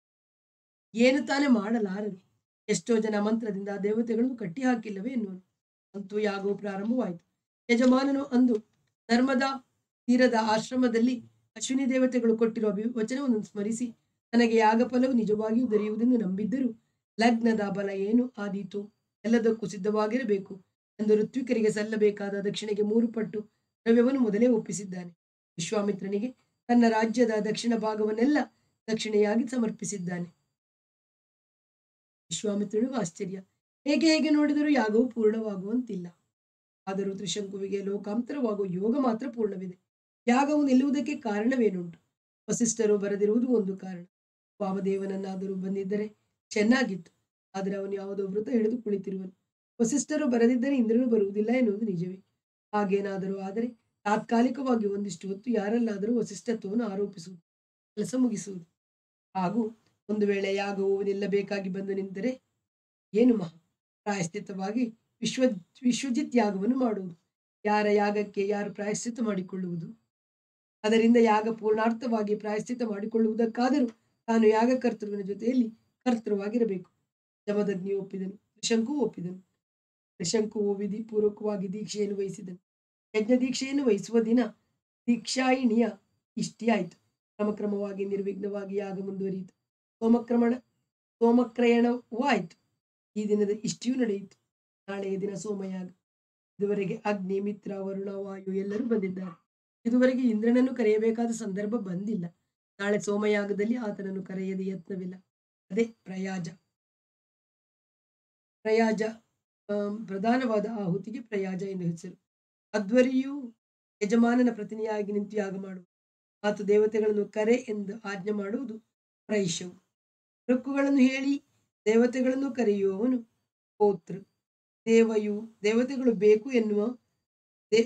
Speaker 1: ಏನು ತಾನೇ ಮಾಡಲಾರರು. ಎಷ್ಟೋ ಜನ ಮಂತ್ರದಿಂದ ದೇವತೆಗಳನ್ನು ಕಟ್ಟಿ ಹಾಕಿಲ್ಲವೇ ಎನ್ನುವನು. ಅಂತೂ ಯಾಗವು ಪ್ರಾರಂಭವಾಯಿತು. ಯಜಮಾನನು ಅಂದು ಧರ್ಮದ ತೀರದ ಆಶ್ರಮದಲ್ಲಿ ಅಶ್ವಿನಿ ದೇವತೆಗಳು ಕೊಟ್ಟಿರುವ ಅಭಿವಚನವನ್ನು ಸ್ಮರಿಸಿ ನನಗೆ ಯಾಗ ಫಲವು ನಿಜವಾಗಿಯೂ ದೊರೆಯುವುದೆಂದು ನಂಬಿದ್ದರೂ ಲಗ್ನದ ಬಲ ಏನು ಆದೀತು, ಎಲ್ಲದಕ್ಕೂ ಸಿದ್ಧವಾಗಿರಬೇಕು ಎಂದು ಋತ್ವಿಕರಿಗೆ ಸಲ್ಲಬೇಕಾದ ದಕ್ಷಿಣೆಗೆ ಮೂರು ಪಟ್ಟು ದ್ರವ್ಯವನ್ನು ಮೊದಲೇ ಒಪ್ಪಿಸಿದ್ದಾನೆ. ವಿಶ್ವಾಮಿತ್ರನಿಗೆ ತನ್ನ ರಾಜ್ಯದ ದಕ್ಷಿಣ ಭಾಗವನ್ನೆಲ್ಲ ದಕ್ಷಿಣೆಯಾಗಿ ಸಮರ್ಪಿಸಿದ್ದಾನೆ. ವಿಶ್ವಾಮಿತ್ರನಿಗೂ ಆಶ್ಚರ್ಯ. ಹೇಗೆ ಹೇಗೆ ನೋಡಿದರೂ ಯಾಗವು ಪೂರ್ಣವಾಗುವಂತಿಲ್ಲ. ಆದರೂ ತ್ರಿಶಂಕುವಿಗೆ ಲೋಕಾಂತರವಾಗುವ ಯೋಗ ಮಾತ್ರ ಪೂರ್ಣವಿದೆ. ಯಾಗವು ನಿಲ್ಲುವುದಕ್ಕೆ ಕಾರಣವೇನುಂಟು? ವಸಿಷ್ಠರು ಬರದಿರುವುದು ಒಂದು ಕಾರಣ. ವಾಮದೇವನನ್ನಾದರೂ ಬಂದಿದ್ದರೆ ಚೆನ್ನಾಗಿತ್ತು. ಆದರೆ ಅವನು ಯಾವುದೋ ವೃತ ಹಿಡಿದು ಕುಳಿತಿರುವನು. ವಸಿಷ್ಠರು ಬರದಿದ್ದರೆ ಇಂದ್ರನು ಬರುವುದಿಲ್ಲ ಎನ್ನುವುದು ನಿಜವೇ. ಹಾಗೇನಾದರೂ ಆದರೆ ತಾತ್ಕಾಲಿಕವಾಗಿ ಒಂದಿಷ್ಟು ಹೊತ್ತು ಯಾರಲ್ಲಾದರೂ ವಸಿಷ್ಠತ್ವವನ್ನು ಆರೋಪಿಸುವುದು, ಕೆಲಸ ಮುಗಿಸುವುದು. ಹಾಗೂ ಒಂದು ವೇಳೆ ಯಾಗವು ನಿಲ್ಲಬೇಕಾಗಿ ಬಂದು ನಿಂತರೆ ಏನು ಮಹಾ ಪ್ರಾಯಶ್ಚಿತ್ತವಾಗಿ ವಿಶ್ವ ವಿಶ್ವಜಿತ್ ಯಾಗವನ್ನು ಮಾಡುವುದು. ಯಾರ ಯಾಗಕ್ಕೆ ಯಾರು ಪ್ರಾಯಶ್ಚಿತ್ತ ಮಾಡಿಕೊಳ್ಳುವುದು? ಅದರಿಂದ ಯಾಗ ಪೂರ್ಣಾರ್ಥವಾಗಿ ಪ್ರಾಯಶ್ಚಿತ್ತ ಮಾಡಿಕೊಳ್ಳುವುದಕ್ಕಾದರೂ ತಾನು ಯಾಗಕರ್ತೃವಿನ ಜೊತೆಯಲ್ಲಿ ಕರ್ತೃವಾಗಿರಬೇಕು. ಜಮದಗ್ನಿ ಒಪ್ಪಿದನು, ತ್ರಿಶಂಕು ಒಪ್ಪಿದನು. ತ್ರಿಶಂಕುವು ವಿಧಿ ಪೂರ್ವಕವಾಗಿ ದೀಕ್ಷೆಯನ್ನು ವಹಿಸಿದನು. ಯಜ್ಞ ದೀಕ್ಷೆಯನ್ನು ವಹಿಸುವ ದಿನ ದೀಕ್ಷಾಯಿಣಿಯ ಇಷ್ಟಿಯಾಯಿತು. ಕ್ರಮಕ್ರಮವಾಗಿ ನಿರ್ವಿಘ್ನವಾಗಿ ಯಾಗ ಮುಂದುವರಿಯಿತು. ಸೋಮಕ್ರಮಣ ಸೋಮಕ್ರಯಣವೂ ಆಯಿತು. ಈ ದಿನದ ಇಷ್ಟಿಯೂ ನಡೆಯಿತು. ನಾಳೆಯ ದಿನ ಸೋಮಯಾಗ. ಇದುವರೆಗೆ ಅಗ್ನಿ, ಮಿತ್ರ, ವರುಣ, ವಾಯು ಎಲ್ಲರೂ ಬಂದಿದ್ದಾರೆ. ಇದುವರೆಗೆ ಇಂದ್ರನನ್ನು ಕರೆಯಬೇಕಾದ ಸಂದರ್ಭ ಬಂದಿಲ್ಲ. ನಾಳೆ ಸೋಮಯಾಗದಲ್ಲಿ ಆತನನ್ನು ಕರೆಯದೆ ಯತ್ನವಿಲ್ಲ. ಅದೇ ಪ್ರಯಾಜ. ಪ್ರಯಾಜ ಪ್ರಧಾನವಾದ ಆಹುತಿಗೆ ಪ್ರಯಾಜ ಎಂದು ಹೆಸರು. ಅಧ್ವರಿಯು ಯಜಮಾನನ ಪ್ರತಿನಿಧಿಯಾಗಿ ನಿಂತು ಯಾಗ ಮಾಡುವುದು. ಆತ ದೇವತೆಗಳನ್ನು ಕರೆ ಎಂದು ಆಜ್ಞೆ ಮಾಡುವುದು ಪ್ರೈಶವು. ಋಕ್ಕುಗಳನ್ನು ಹೇಳಿ ದೇವತೆಗಳನ್ನು ಕರೆಯುವವನು ಹೋತೃ. ದೇವಯು ದೇವತೆಗಳು ಬೇಕು ಎನ್ನುವ ದೇ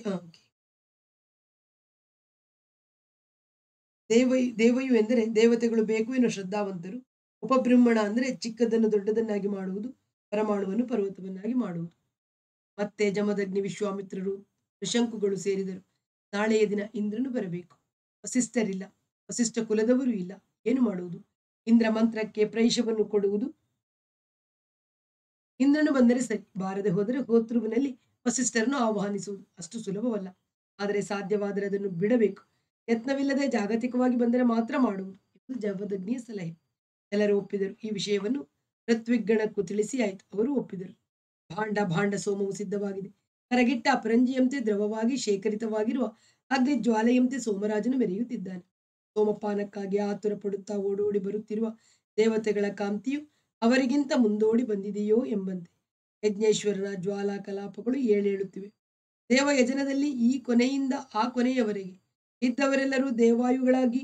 Speaker 1: ದೇವಯು ದೇವಯು ಎಂದರೆ ದೇವತೆಗಳು ಬೇಕು ಎನ್ನುವ ಶ್ರದ್ಧಾವಂತರು. ಉಪಬ್ರಹ್ಮಣ ಅಂದರೆ ಚಿಕ್ಕದನ್ನು ದೊಡ್ಡದನ್ನಾಗಿ ಮಾಡುವುದು, ಪರಮಾಣುವನ್ನು ಪರ್ವತವನ್ನಾಗಿ ಮಾಡುವುದು. ಮತ್ತೆ ಜಮದಗ್ನಿ, ವಿಶ್ವಾಮಿತ್ರರು, ತ್ರಿಶಂಕುಗಳು ಸೇರಿದರು. ನಾಳೆಯ ದಿನ ಇಂದ್ರನು ಬರಬೇಕು. ವಸಿಷ್ಠರಿಲ್ಲ, ವಸಿಷ್ಠ ಕುಲದವರು ಇಲ್ಲ. ಏನು ಮಾಡುವುದು? ಇಂದ್ರ ಮಂತ್ರಕ್ಕೆ ಪ್ರೈಶವನ್ನು ಕೊಡುವುದು. ಇಂದ್ರನು ಬಂದರೆ ಸರಿ, ಬಾರದೆ ಹೋದರೆ ಹೋತೃವಿನಲ್ಲಿ ವಸಿಷ್ಠರನ್ನು ಆಹ್ವಾನಿಸುವುದು ಅಷ್ಟು ಸುಲಭವಲ್ಲ. ಆದರೆ ಸಾಧ್ಯವಾದರೆ ಅದನ್ನು ಬಿಡಬೇಕು. ಯತ್ನವಿಲ್ಲದೆ ಜಾಗತಿಕವಾಗಿ ಬಂದರೆ ಮಾತ್ರ ಮಾಡುವುದು ಎಂದು ಜಮದಗ್ನಿಯ ಸಲಹೆ. ಎಲ್ಲರೂ ಒಪ್ಪಿದರು. ಈ ವಿಷಯವನ್ನು ಋತ್ವಿಗ್ಗಣಕ್ಕೂ ತಿಳಿಸಿ ಆಯಿತು. ಅವರು ಒಪ್ಪಿದರು. ಭಾಂಡ ಭಾಂಡ ಸೋಮವು ಸಿದ್ಧವಾಗಿದೆ. ಕರಗಿಟ್ಟ ಅಪರಂಜಿಯಂತೆ ದ್ರವವಾಗಿ ಶೇಖರಿತವಾಗಿರುವ ಅಗ್ನಿ ಜ್ವಾಲೆಯಂತೆ ಸೋಮರಾಜನು ಮೆರೆಯುತ್ತಿದ್ದಾನೆ. ಸೋಮಪಾನಕ್ಕಾಗಿ ಆತುರ ಪಡುತ್ತಾ ಓಡೋಡಿ ಬರುತ್ತಿರುವ ದೇವತೆಗಳ ಕಾಂತಿಯು ಅವರಿಗಿಂತ ಮುಂದೋಡಿ ಬಂದಿದೆಯೋ ಎಂಬಂತೆ ಯಜ್ಞೇಶ್ವರನ ಜ್ವಾಲಾ ಕಲಾಪಗಳು ಏಳೇಳುತ್ತಿವೆ. ದೇವ ಯಜನದಲ್ಲಿ ಈ ಕೊನೆಯಿಂದ ಆ ಕೊನೆಯವರೆಗೆ ಇದ್ದವರೆಲ್ಲರೂ ದೇವಾಯುಗಳಾಗಿ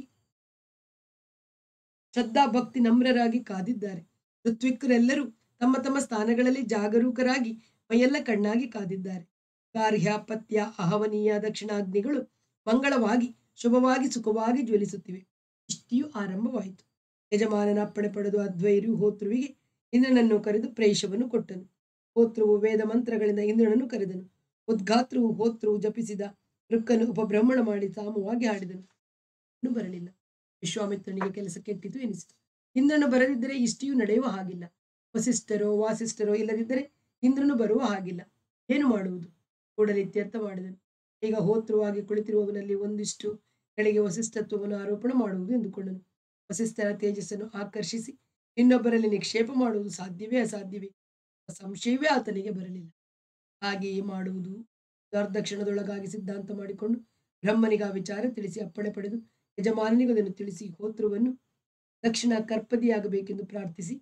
Speaker 1: ಶ್ರದ್ಧಾ ಭಕ್ತಿ ನಮ್ರರಾಗಿ ಕಾದಿದ್ದಾರೆ. ಋತ್ವಿಕರೆಲ್ಲರೂ ತಮ್ಮ ತಮ್ಮ ಸ್ಥಾನಗಳಲ್ಲಿ ಜಾಗರೂಕರಾಗಿ ಮೈಯೆಲ್ಲ ಕಣ್ಣಾಗಿ ಕಾದಿದ್ದಾರೆ. ಗಾರ್ಹ್ಯ, ಪತ್ಯ, ಅಹವನೀಯ, ದಕ್ಷಿಣಾಗ್ನಿಗಳು ಮಂಗಳವಾಗಿ ಶುಭವಾಗಿ ಸುಖವಾಗಿ ಜ್ವಲಿಸುತ್ತಿವೆ. ಇಷ್ಟಿಯೂ ಆರಂಭವಾಯಿತು. ಯಜಮಾನನ ಅಪ್ಪಣೆ ಪಡೆದು ಅದ್ವೈರು ಹೋತೃವಿಗೆ ಇಂದ್ರನನ್ನು ಕರೆದು ಪ್ರೈಶವನ್ನು ಕೊಟ್ಟನು. ಹೋತೃವು ವೇದ ಮಂತ್ರಗಳಿಂದ ಇಂದ್ರನನ್ನು ಕರೆದನು. ಉದ್ಘಾತೃವು ಹೋತೃವು ಜಪಿಸಿದ ಋಕ್ಕನ್ನು ಉಪಬ್ರಹ್ಮಣ ಮಾಡಿ ಸಾಮವಾಗಿ ಹಾಡಿದನು. ಇನ್ನೂ ಬರಲಿಲ್ಲ. ವಿಶ್ವಾಮಿತ್ರನಿಗೆ ಕೆಲಸ ಕೆಟ್ಟಿತು ಎನಿಸಿತು. ಇಂದ್ರನು ಬರದಿದ್ದರೆ ಇಷ್ಟಿಯೂ ನಡೆಯುವ ಹಾಗಿಲ್ಲ. ವಸಿಷ್ಠರೋ ವಾಸಿಷ್ಠರೋ ಇಲ್ಲದಿದ್ದರೆ ಇಂದ್ರನು ಬರುವ ಹಾಗಿಲ್ಲ. ಏನು ಮಾಡುವುದು? ಕೂಡಲೇ ಇತ್ಯರ್ಥ ಮಾಡಿದನು. ಈಗ ಹೋತೃವಾಗಿ ಕುಳಿತಿರುವವನಲ್ಲಿ ಒಂದಿಷ್ಟು ಗಳಿಗೆ ವಸಿಷ್ಠತ್ವವನ್ನು ಆರೋಪಣ ಮಾಡುವುದು ಎಂದುಕೊಂಡನು. ವಸಿಷ್ಠರ ತೇಜಸ್ಸನ್ನು ಆಕರ್ಷಿಸಿ ಇನ್ನೊಬ್ಬರಲ್ಲಿ ನಿಕ್ಷೇಪ ಮಾಡುವುದು ಸಾಧ್ಯವೇ ಅಸಾಧ್ಯವೇ ಸಂಶಯವೇ ಆತನಿಗೆ ಬರಲಿಲ್ಲ. ಹಾಗೆಯೇ ಮಾಡುವುದು ದ್ವಾರ್ದಕ್ಷಿಣದೊಳಗಾಗಿ ಸಿದ್ಧಾಂತ ಮಾಡಿಕೊಂಡು ಬ್ರಹ್ಮನಿಗೆ ಆ ವಿಚಾರ ತಿಳಿಸಿ ಅಪ್ಪಣೆ ಪಡೆದು ಯಜಮಾನನಿಗೆ ಅದನ್ನು ತಿಳಿಸಿ ಹೋತೃವನ್ನು ದಕ್ಷಿಣ ಕರ್ಪದಿಯಾಗಬೇಕೆಂದು ಪ್ರಾರ್ಥಿಸಿ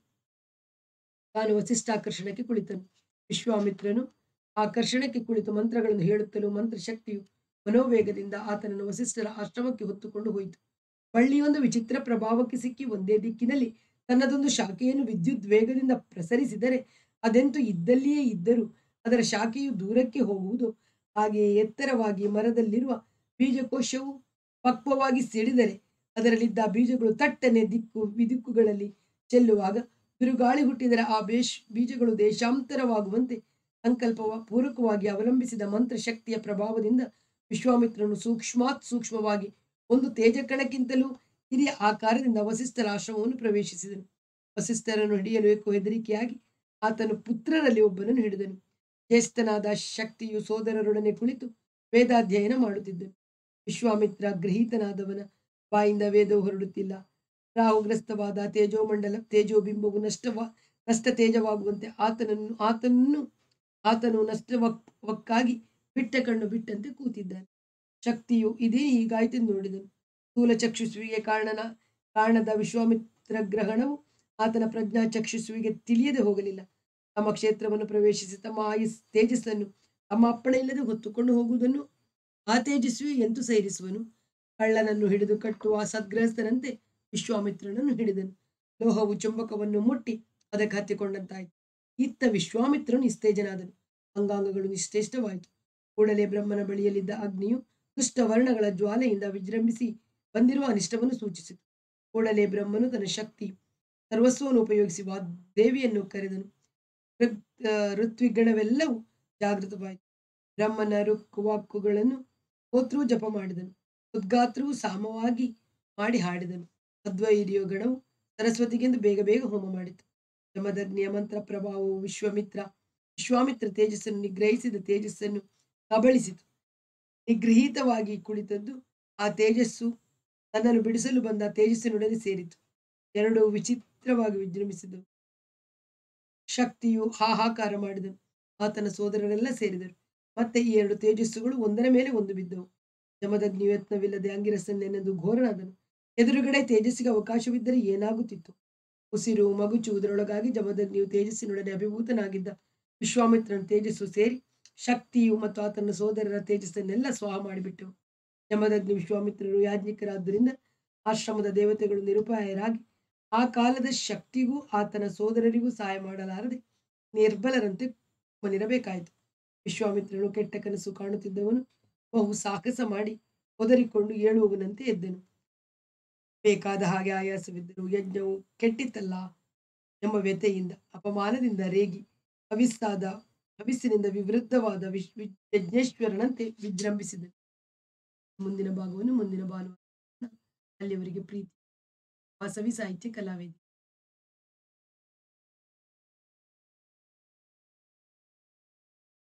Speaker 1: ತಾನು ವಸಿಷ್ಠಾಕರ್ಷಣಕ್ಕೆ ಕುಳಿತನು. ವಿಶ್ವಾಮಿತ್ರನು ಆಕರ್ಷಣಕ್ಕೆ ಕುಳಿತು ಮಂತ್ರಗಳನ್ನು ಹೇಳುತ್ತಲೂ ಮಂತ್ರಶಕ್ತಿಯು ಮನೋವೇಗದಿಂದ ಆತನನ್ನು ವಸಿಷ್ಠರ ಆಶ್ರಮಕ್ಕೆ ಹೊತ್ತುಕೊಂಡು ಹೋಯಿತು. ಬಳ್ಳಿಯೊಂದು ವಿಚಿತ್ರ ಪ್ರಭಾವಕ್ಕೆ ಸಿಕ್ಕಿ ಒಂದೇ ದಿಕ್ಕಿನಲ್ಲಿ ತನ್ನದೊಂದು ಶಾಖೆಯನ್ನು ವಿದ್ಯುತ್ ವೇಗದಿಂದ ಪ್ರಸರಿಸಿದರೆ ಅದೆಂತೂ ಇದ್ದಲ್ಲಿಯೇ ಇದ್ದರೂ ಅದರ ಶಾಖೆಯು ದೂರಕ್ಕೆ ಹೋಗುವುದು. ಹಾಗೆಯೇ ಎತ್ತರವಾಗಿ ಮರದಲ್ಲಿರುವ ಬೀಜಕೋಶವು ಪಕ್ವವಾಗಿ ಸಿಡಿದರೆ ಅದರಲ್ಲಿದ್ದ ಬೀಜಗಳು ತಟ್ಟನೆ ದಿಕ್ಕು ವಿದಿಕ್ಕುಗಳಲ್ಲಿ ಚೆಲ್ಲುವಾಗ ಬಿರುಗಾಳಿ ಹುಟ್ಟಿದರೆ ಆ ಬೇಷ್ ಬೀಜಗಳು ದೇಶಾಂತರವಾಗುವಂತೆ ಸಂಕಲ್ಪವ ಪೂರ್ವಕವಾಗಿ ಅವಲಂಬಿಸಿದ ಮಂತ್ರಶಕ್ತಿಯ ಪ್ರಭಾವದಿಂದ ವಿಶ್ವಾಮಿತ್ರನು ಸೂಕ್ಷ್ಮಾತ್ ಸೂಕ್ಷ್ಮವಾಗಿ ಒಂದು ತೇಜಕಣಕ್ಕಿಂತಲೂ ಹಿರಿಯ ಆಕಾರದಿಂದ ವಸಿಷ್ಠರ ಆಶ್ರಮವನ್ನು ಪ್ರವೇಶಿಸಿದನು. ವಸಿಷ್ಠರನ್ನು ಹಿಡಿಯಲು ಏಕೋ ಹೆದರಿಕೆಯಾಗಿ ಆತನು ಪುತ್ರರಲ್ಲಿ ಒಬ್ಬನನ್ನು ಹಿಡಿದನು. ಜ್ಯೇಷ್ಠನಾದ ಶಕ್ತಿಯು ಸೋದರರೊಡನೆ ಕುಳಿತು ವೇದಾಧ್ಯಯನ ಮಾಡುತ್ತಿದ್ದನು. ವಿಶ್ವಾಮಿತ್ರ ಗೃಹೀತನಾದವನ ಬಾಯಿಂದ ವೇದವು ಹೊರಡುತ್ತಿಲ್ಲ. ರಾಹುಗ್ರಸ್ತವಾದ ತೇಜೋಮಂಡಲ ತೇಜೋಬಿಂಬವು ನಷ್ಟವ ನಷ್ಟ ತೇಜವಾಗುವಂತೆ ಆತನನ್ನು ಆತನನ್ನು ಆತನು ನಷ್ಟವಕ್ಕಾಗಿ ಬಿಟ್ಟ ಕಣ್ಣು ಬಿಟ್ಟಂತೆ ಕೂತಿದ್ದಾನೆ. ಶಕ್ತಿಯು ಇದೇ ಹೀಗಾಯ್ತೆಂದು ನೋಡಿದನು. ಸ್ಥೂಲ ಚಕ್ಷುಷುವಿಗೆ ಕಾರಣನ ಕಾರಣದ ವಿಶ್ವಾಮಿತ್ರ ಗ್ರಹಣವು ಆತನ ಪ್ರಜ್ಞಾ ಚಕ್ಷುಷುವಿಗೆ ತಿಳಿಯದೆ ಹೋಗಲಿಲ್ಲ. ತಮ್ಮ ಕ್ಷೇತ್ರವನ್ನು ಪ್ರವೇಶಿಸಿ ತಮ್ಮ ಆಯುಸ್ ತೇಜಸ್ಸನ್ನು ತಮ್ಮ ಅಪ್ಪಣೆ ಇಲ್ಲದೆ ಹೊತ್ತುಕೊಂಡು ಹೋಗುವುದನ್ನು ಆ ತೇಜಸ್ವಿ ಎಂತೂ ಸೈರಿಸುವನು? ಕಳ್ಳನನ್ನು ಹಿಡಿದು ಕಟ್ಟುವ ಸದ್ಗೃಹಸ್ಥನಂತೆ ವಿಶ್ವಾಮಿತ್ರನನ್ನು ಹಿಡಿದನು. ಲೋಹವು ಚುಂಬಕವನ್ನು ಮುಟ್ಟಿ ಅದಕ್ಕೆ ಹತ್ತಿಕೊಂಡಂತಾಯಿತು. ಇತ್ತ ವಿಶ್ವಾಮಿತ್ರನು ನಿಸ್ತೇಜನಾದನು. ಅಂಗಾಂಗಗಳು ನಿಶ್ಚೇಷ್ಟವಾಯಿತು. ಕೂಡಲೇ ಬ್ರಹ್ಮನ ಬಳಿಯಲ್ಲಿದ್ದ ಅಗ್ನಿಯು ದುಷ್ಟ ವರ್ಣಗಳ ಜ್ವಾಲೆಯಿಂದ ವಿಜೃಂಭಿಸಿ ಬಂದಿರುವ ಅನಿಷ್ಟವನ್ನು ಸೂಚಿಸಿತು. ಕೂಡಲೇ ಬ್ರಹ್ಮನು ತನ್ನ ಶಕ್ತಿ ಸರ್ವಸ್ವವನ್ನು ಉಪಯೋಗಿಸಿ ದೇವಿಯನ್ನು ಕರೆದನು. ಋತ್ ಆ, ಋತ್ವಿಗಣವೆಲ್ಲವೂ ಜಾಗೃತವಾಯಿತು. ಬ್ರಹ್ಮನ ರುಕ್ ವಾಕ್ಕುಗಳನ್ನು ಹೋತೃ ಜಪ ಮಾಡಿದನು. ಉದ್ಗಾತ್ರವು ಸಾಮವಾಗಿ ಮಾಡಿ ಹಾಡಿದನು. ಅದ್ವೈರ್ಯ ಗಣವು ಸರಸ್ವತಿಗೆಂದು ಬೇಗ ಬೇಗ ಹೋಮ ಮಾಡಿತು. ಯಮದಗ್ನಿಯ ಮಂತ್ರ ಪ್ರಭಾವವು ವಿಶ್ವಮಿತ್ರ ವಿಶ್ವಾಮಿತ್ರ ತೇಜಸ್ಸನ್ನು ನಿಗ್ರಹಿಸಿದ ತೇಜಸ್ಸನ್ನು ಕಬಳಿಸಿತು. ನಿಗೃಹೀತವಾಗಿ ಕುಳಿತದ್ದು ಆ ತೇಜಸ್ಸು ತನ್ನನ್ನು ಬಿಡಿಸಲು ಬಂದ ತೇಜಸ್ಸಿನೊಡನೆ ಸೇರಿತು. ಎರಡು ವಿಚಿತ್ರವಾಗಿ ವಿಜೃಂಭಿಸಿದವು. ಶಕ್ತಿಯು ಹಾಹಾಕಾರ ಮಾಡಿದನು. ಆತನ ಸೋದರರೆಲ್ಲ ಸೇರಿದರು. ಮತ್ತೆ ಈ ಎರಡು ತೇಜಸ್ಸುಗಳು ಒಂದರ ಮೇಲೆ ಒಂದು ಬಿದ್ದವು. ಯಮದಗ್ನಿಯು ಯತ್ನವಿಲ್ಲದೆ ಅಂಗಿರಸನ್ನೆಂದು ಘೋರನಾದನು. ಎದುರುಗಡೆ ತೇಜಸ್ಸಿಗೆ ಅವಕಾಶವಿದ್ದರೆ ಏನಾಗುತ್ತಿತ್ತು? ಉಸಿರು ಮಗುಚುವುದರೊಳಗಾಗಿ ಜಮದಗ್ನಿಯು ತೇಜಸ್ಸಿನೊಡನೆ ಅಭಿಭೂತನಾಗಿದ್ದ ವಿಶ್ವಾಮಿತ್ರನ ತೇಜಸ್ಸು ಸೇರಿ ಶಕ್ತಿಯು ಮತ್ತು ಆತನ ಸೋದರರ ತೇಜಸ್ಸನ್ನೆಲ್ಲ ಸ್ವಾಹ ಮಾಡಿಬಿಟ್ಟವು. ಯಮದಗ್ನಿ ವಿಶ್ವಾಮಿತ್ರರು ಯಾಜ್ಞಿಕರಾದ್ದರಿಂದ ಆಶ್ರಮದ ದೇವತೆಗಳು ನಿರುಪಾಯರಾಗಿ ಆ ಕಾಲದ ಶಕ್ತಿಗೂ ಆತನ ಸೋದರರಿಗೂ ಸಹಾಯ ಮಾಡಲಾರದೆ ನಿರ್ಬಲರಂತೆ ಮನಿರಬೇಕಾಯಿತು. ವಿಶ್ವಾಮಿತ್ರನು ಕೆಟ್ಟ ಕನಸು ಕಾಣುತ್ತಿದ್ದವನು ಬಹು ಸಾಹಸ ಮಾಡಿ ಒದರಿಕೊಂಡು ಏಳುವವನಂತೆ ಎದ್ದನು. ಬೇಕಾದ ಹಾಗೆ ಆಯಾಸವಿದ್ದರು. ಯಜ್ಞವು ಕೆಟ್ಟಿತ್ತಲ್ಲ ಎಂಬ ವ್ಯಥೆಯಿಂದ ಅಪಮಾನದಿಂದ ರೇಗಿ ಹವಿಸ್ಸಾದ ಹವಿಸ್ಸಿನಿಂದ ವಿವೃದ್ಧವಾದ ವಿಶ್ ವಿ- ಯಜ್ಞೇಶ್ವರನಂತೆ ವಿಜೃಂಭಿಸಿದನು. ಮುಂದಿನ ಭಾಗವನ್ನು ಮುಂದಿನ ಭಾನುವಾರ. ಅಲ್ಲಿಯವರೆಗೆ ಪ್ರೀತಿ. ವಾಸವಿ ಸಾಹಿತ್ಯ ಕಲಾವೇದಿ.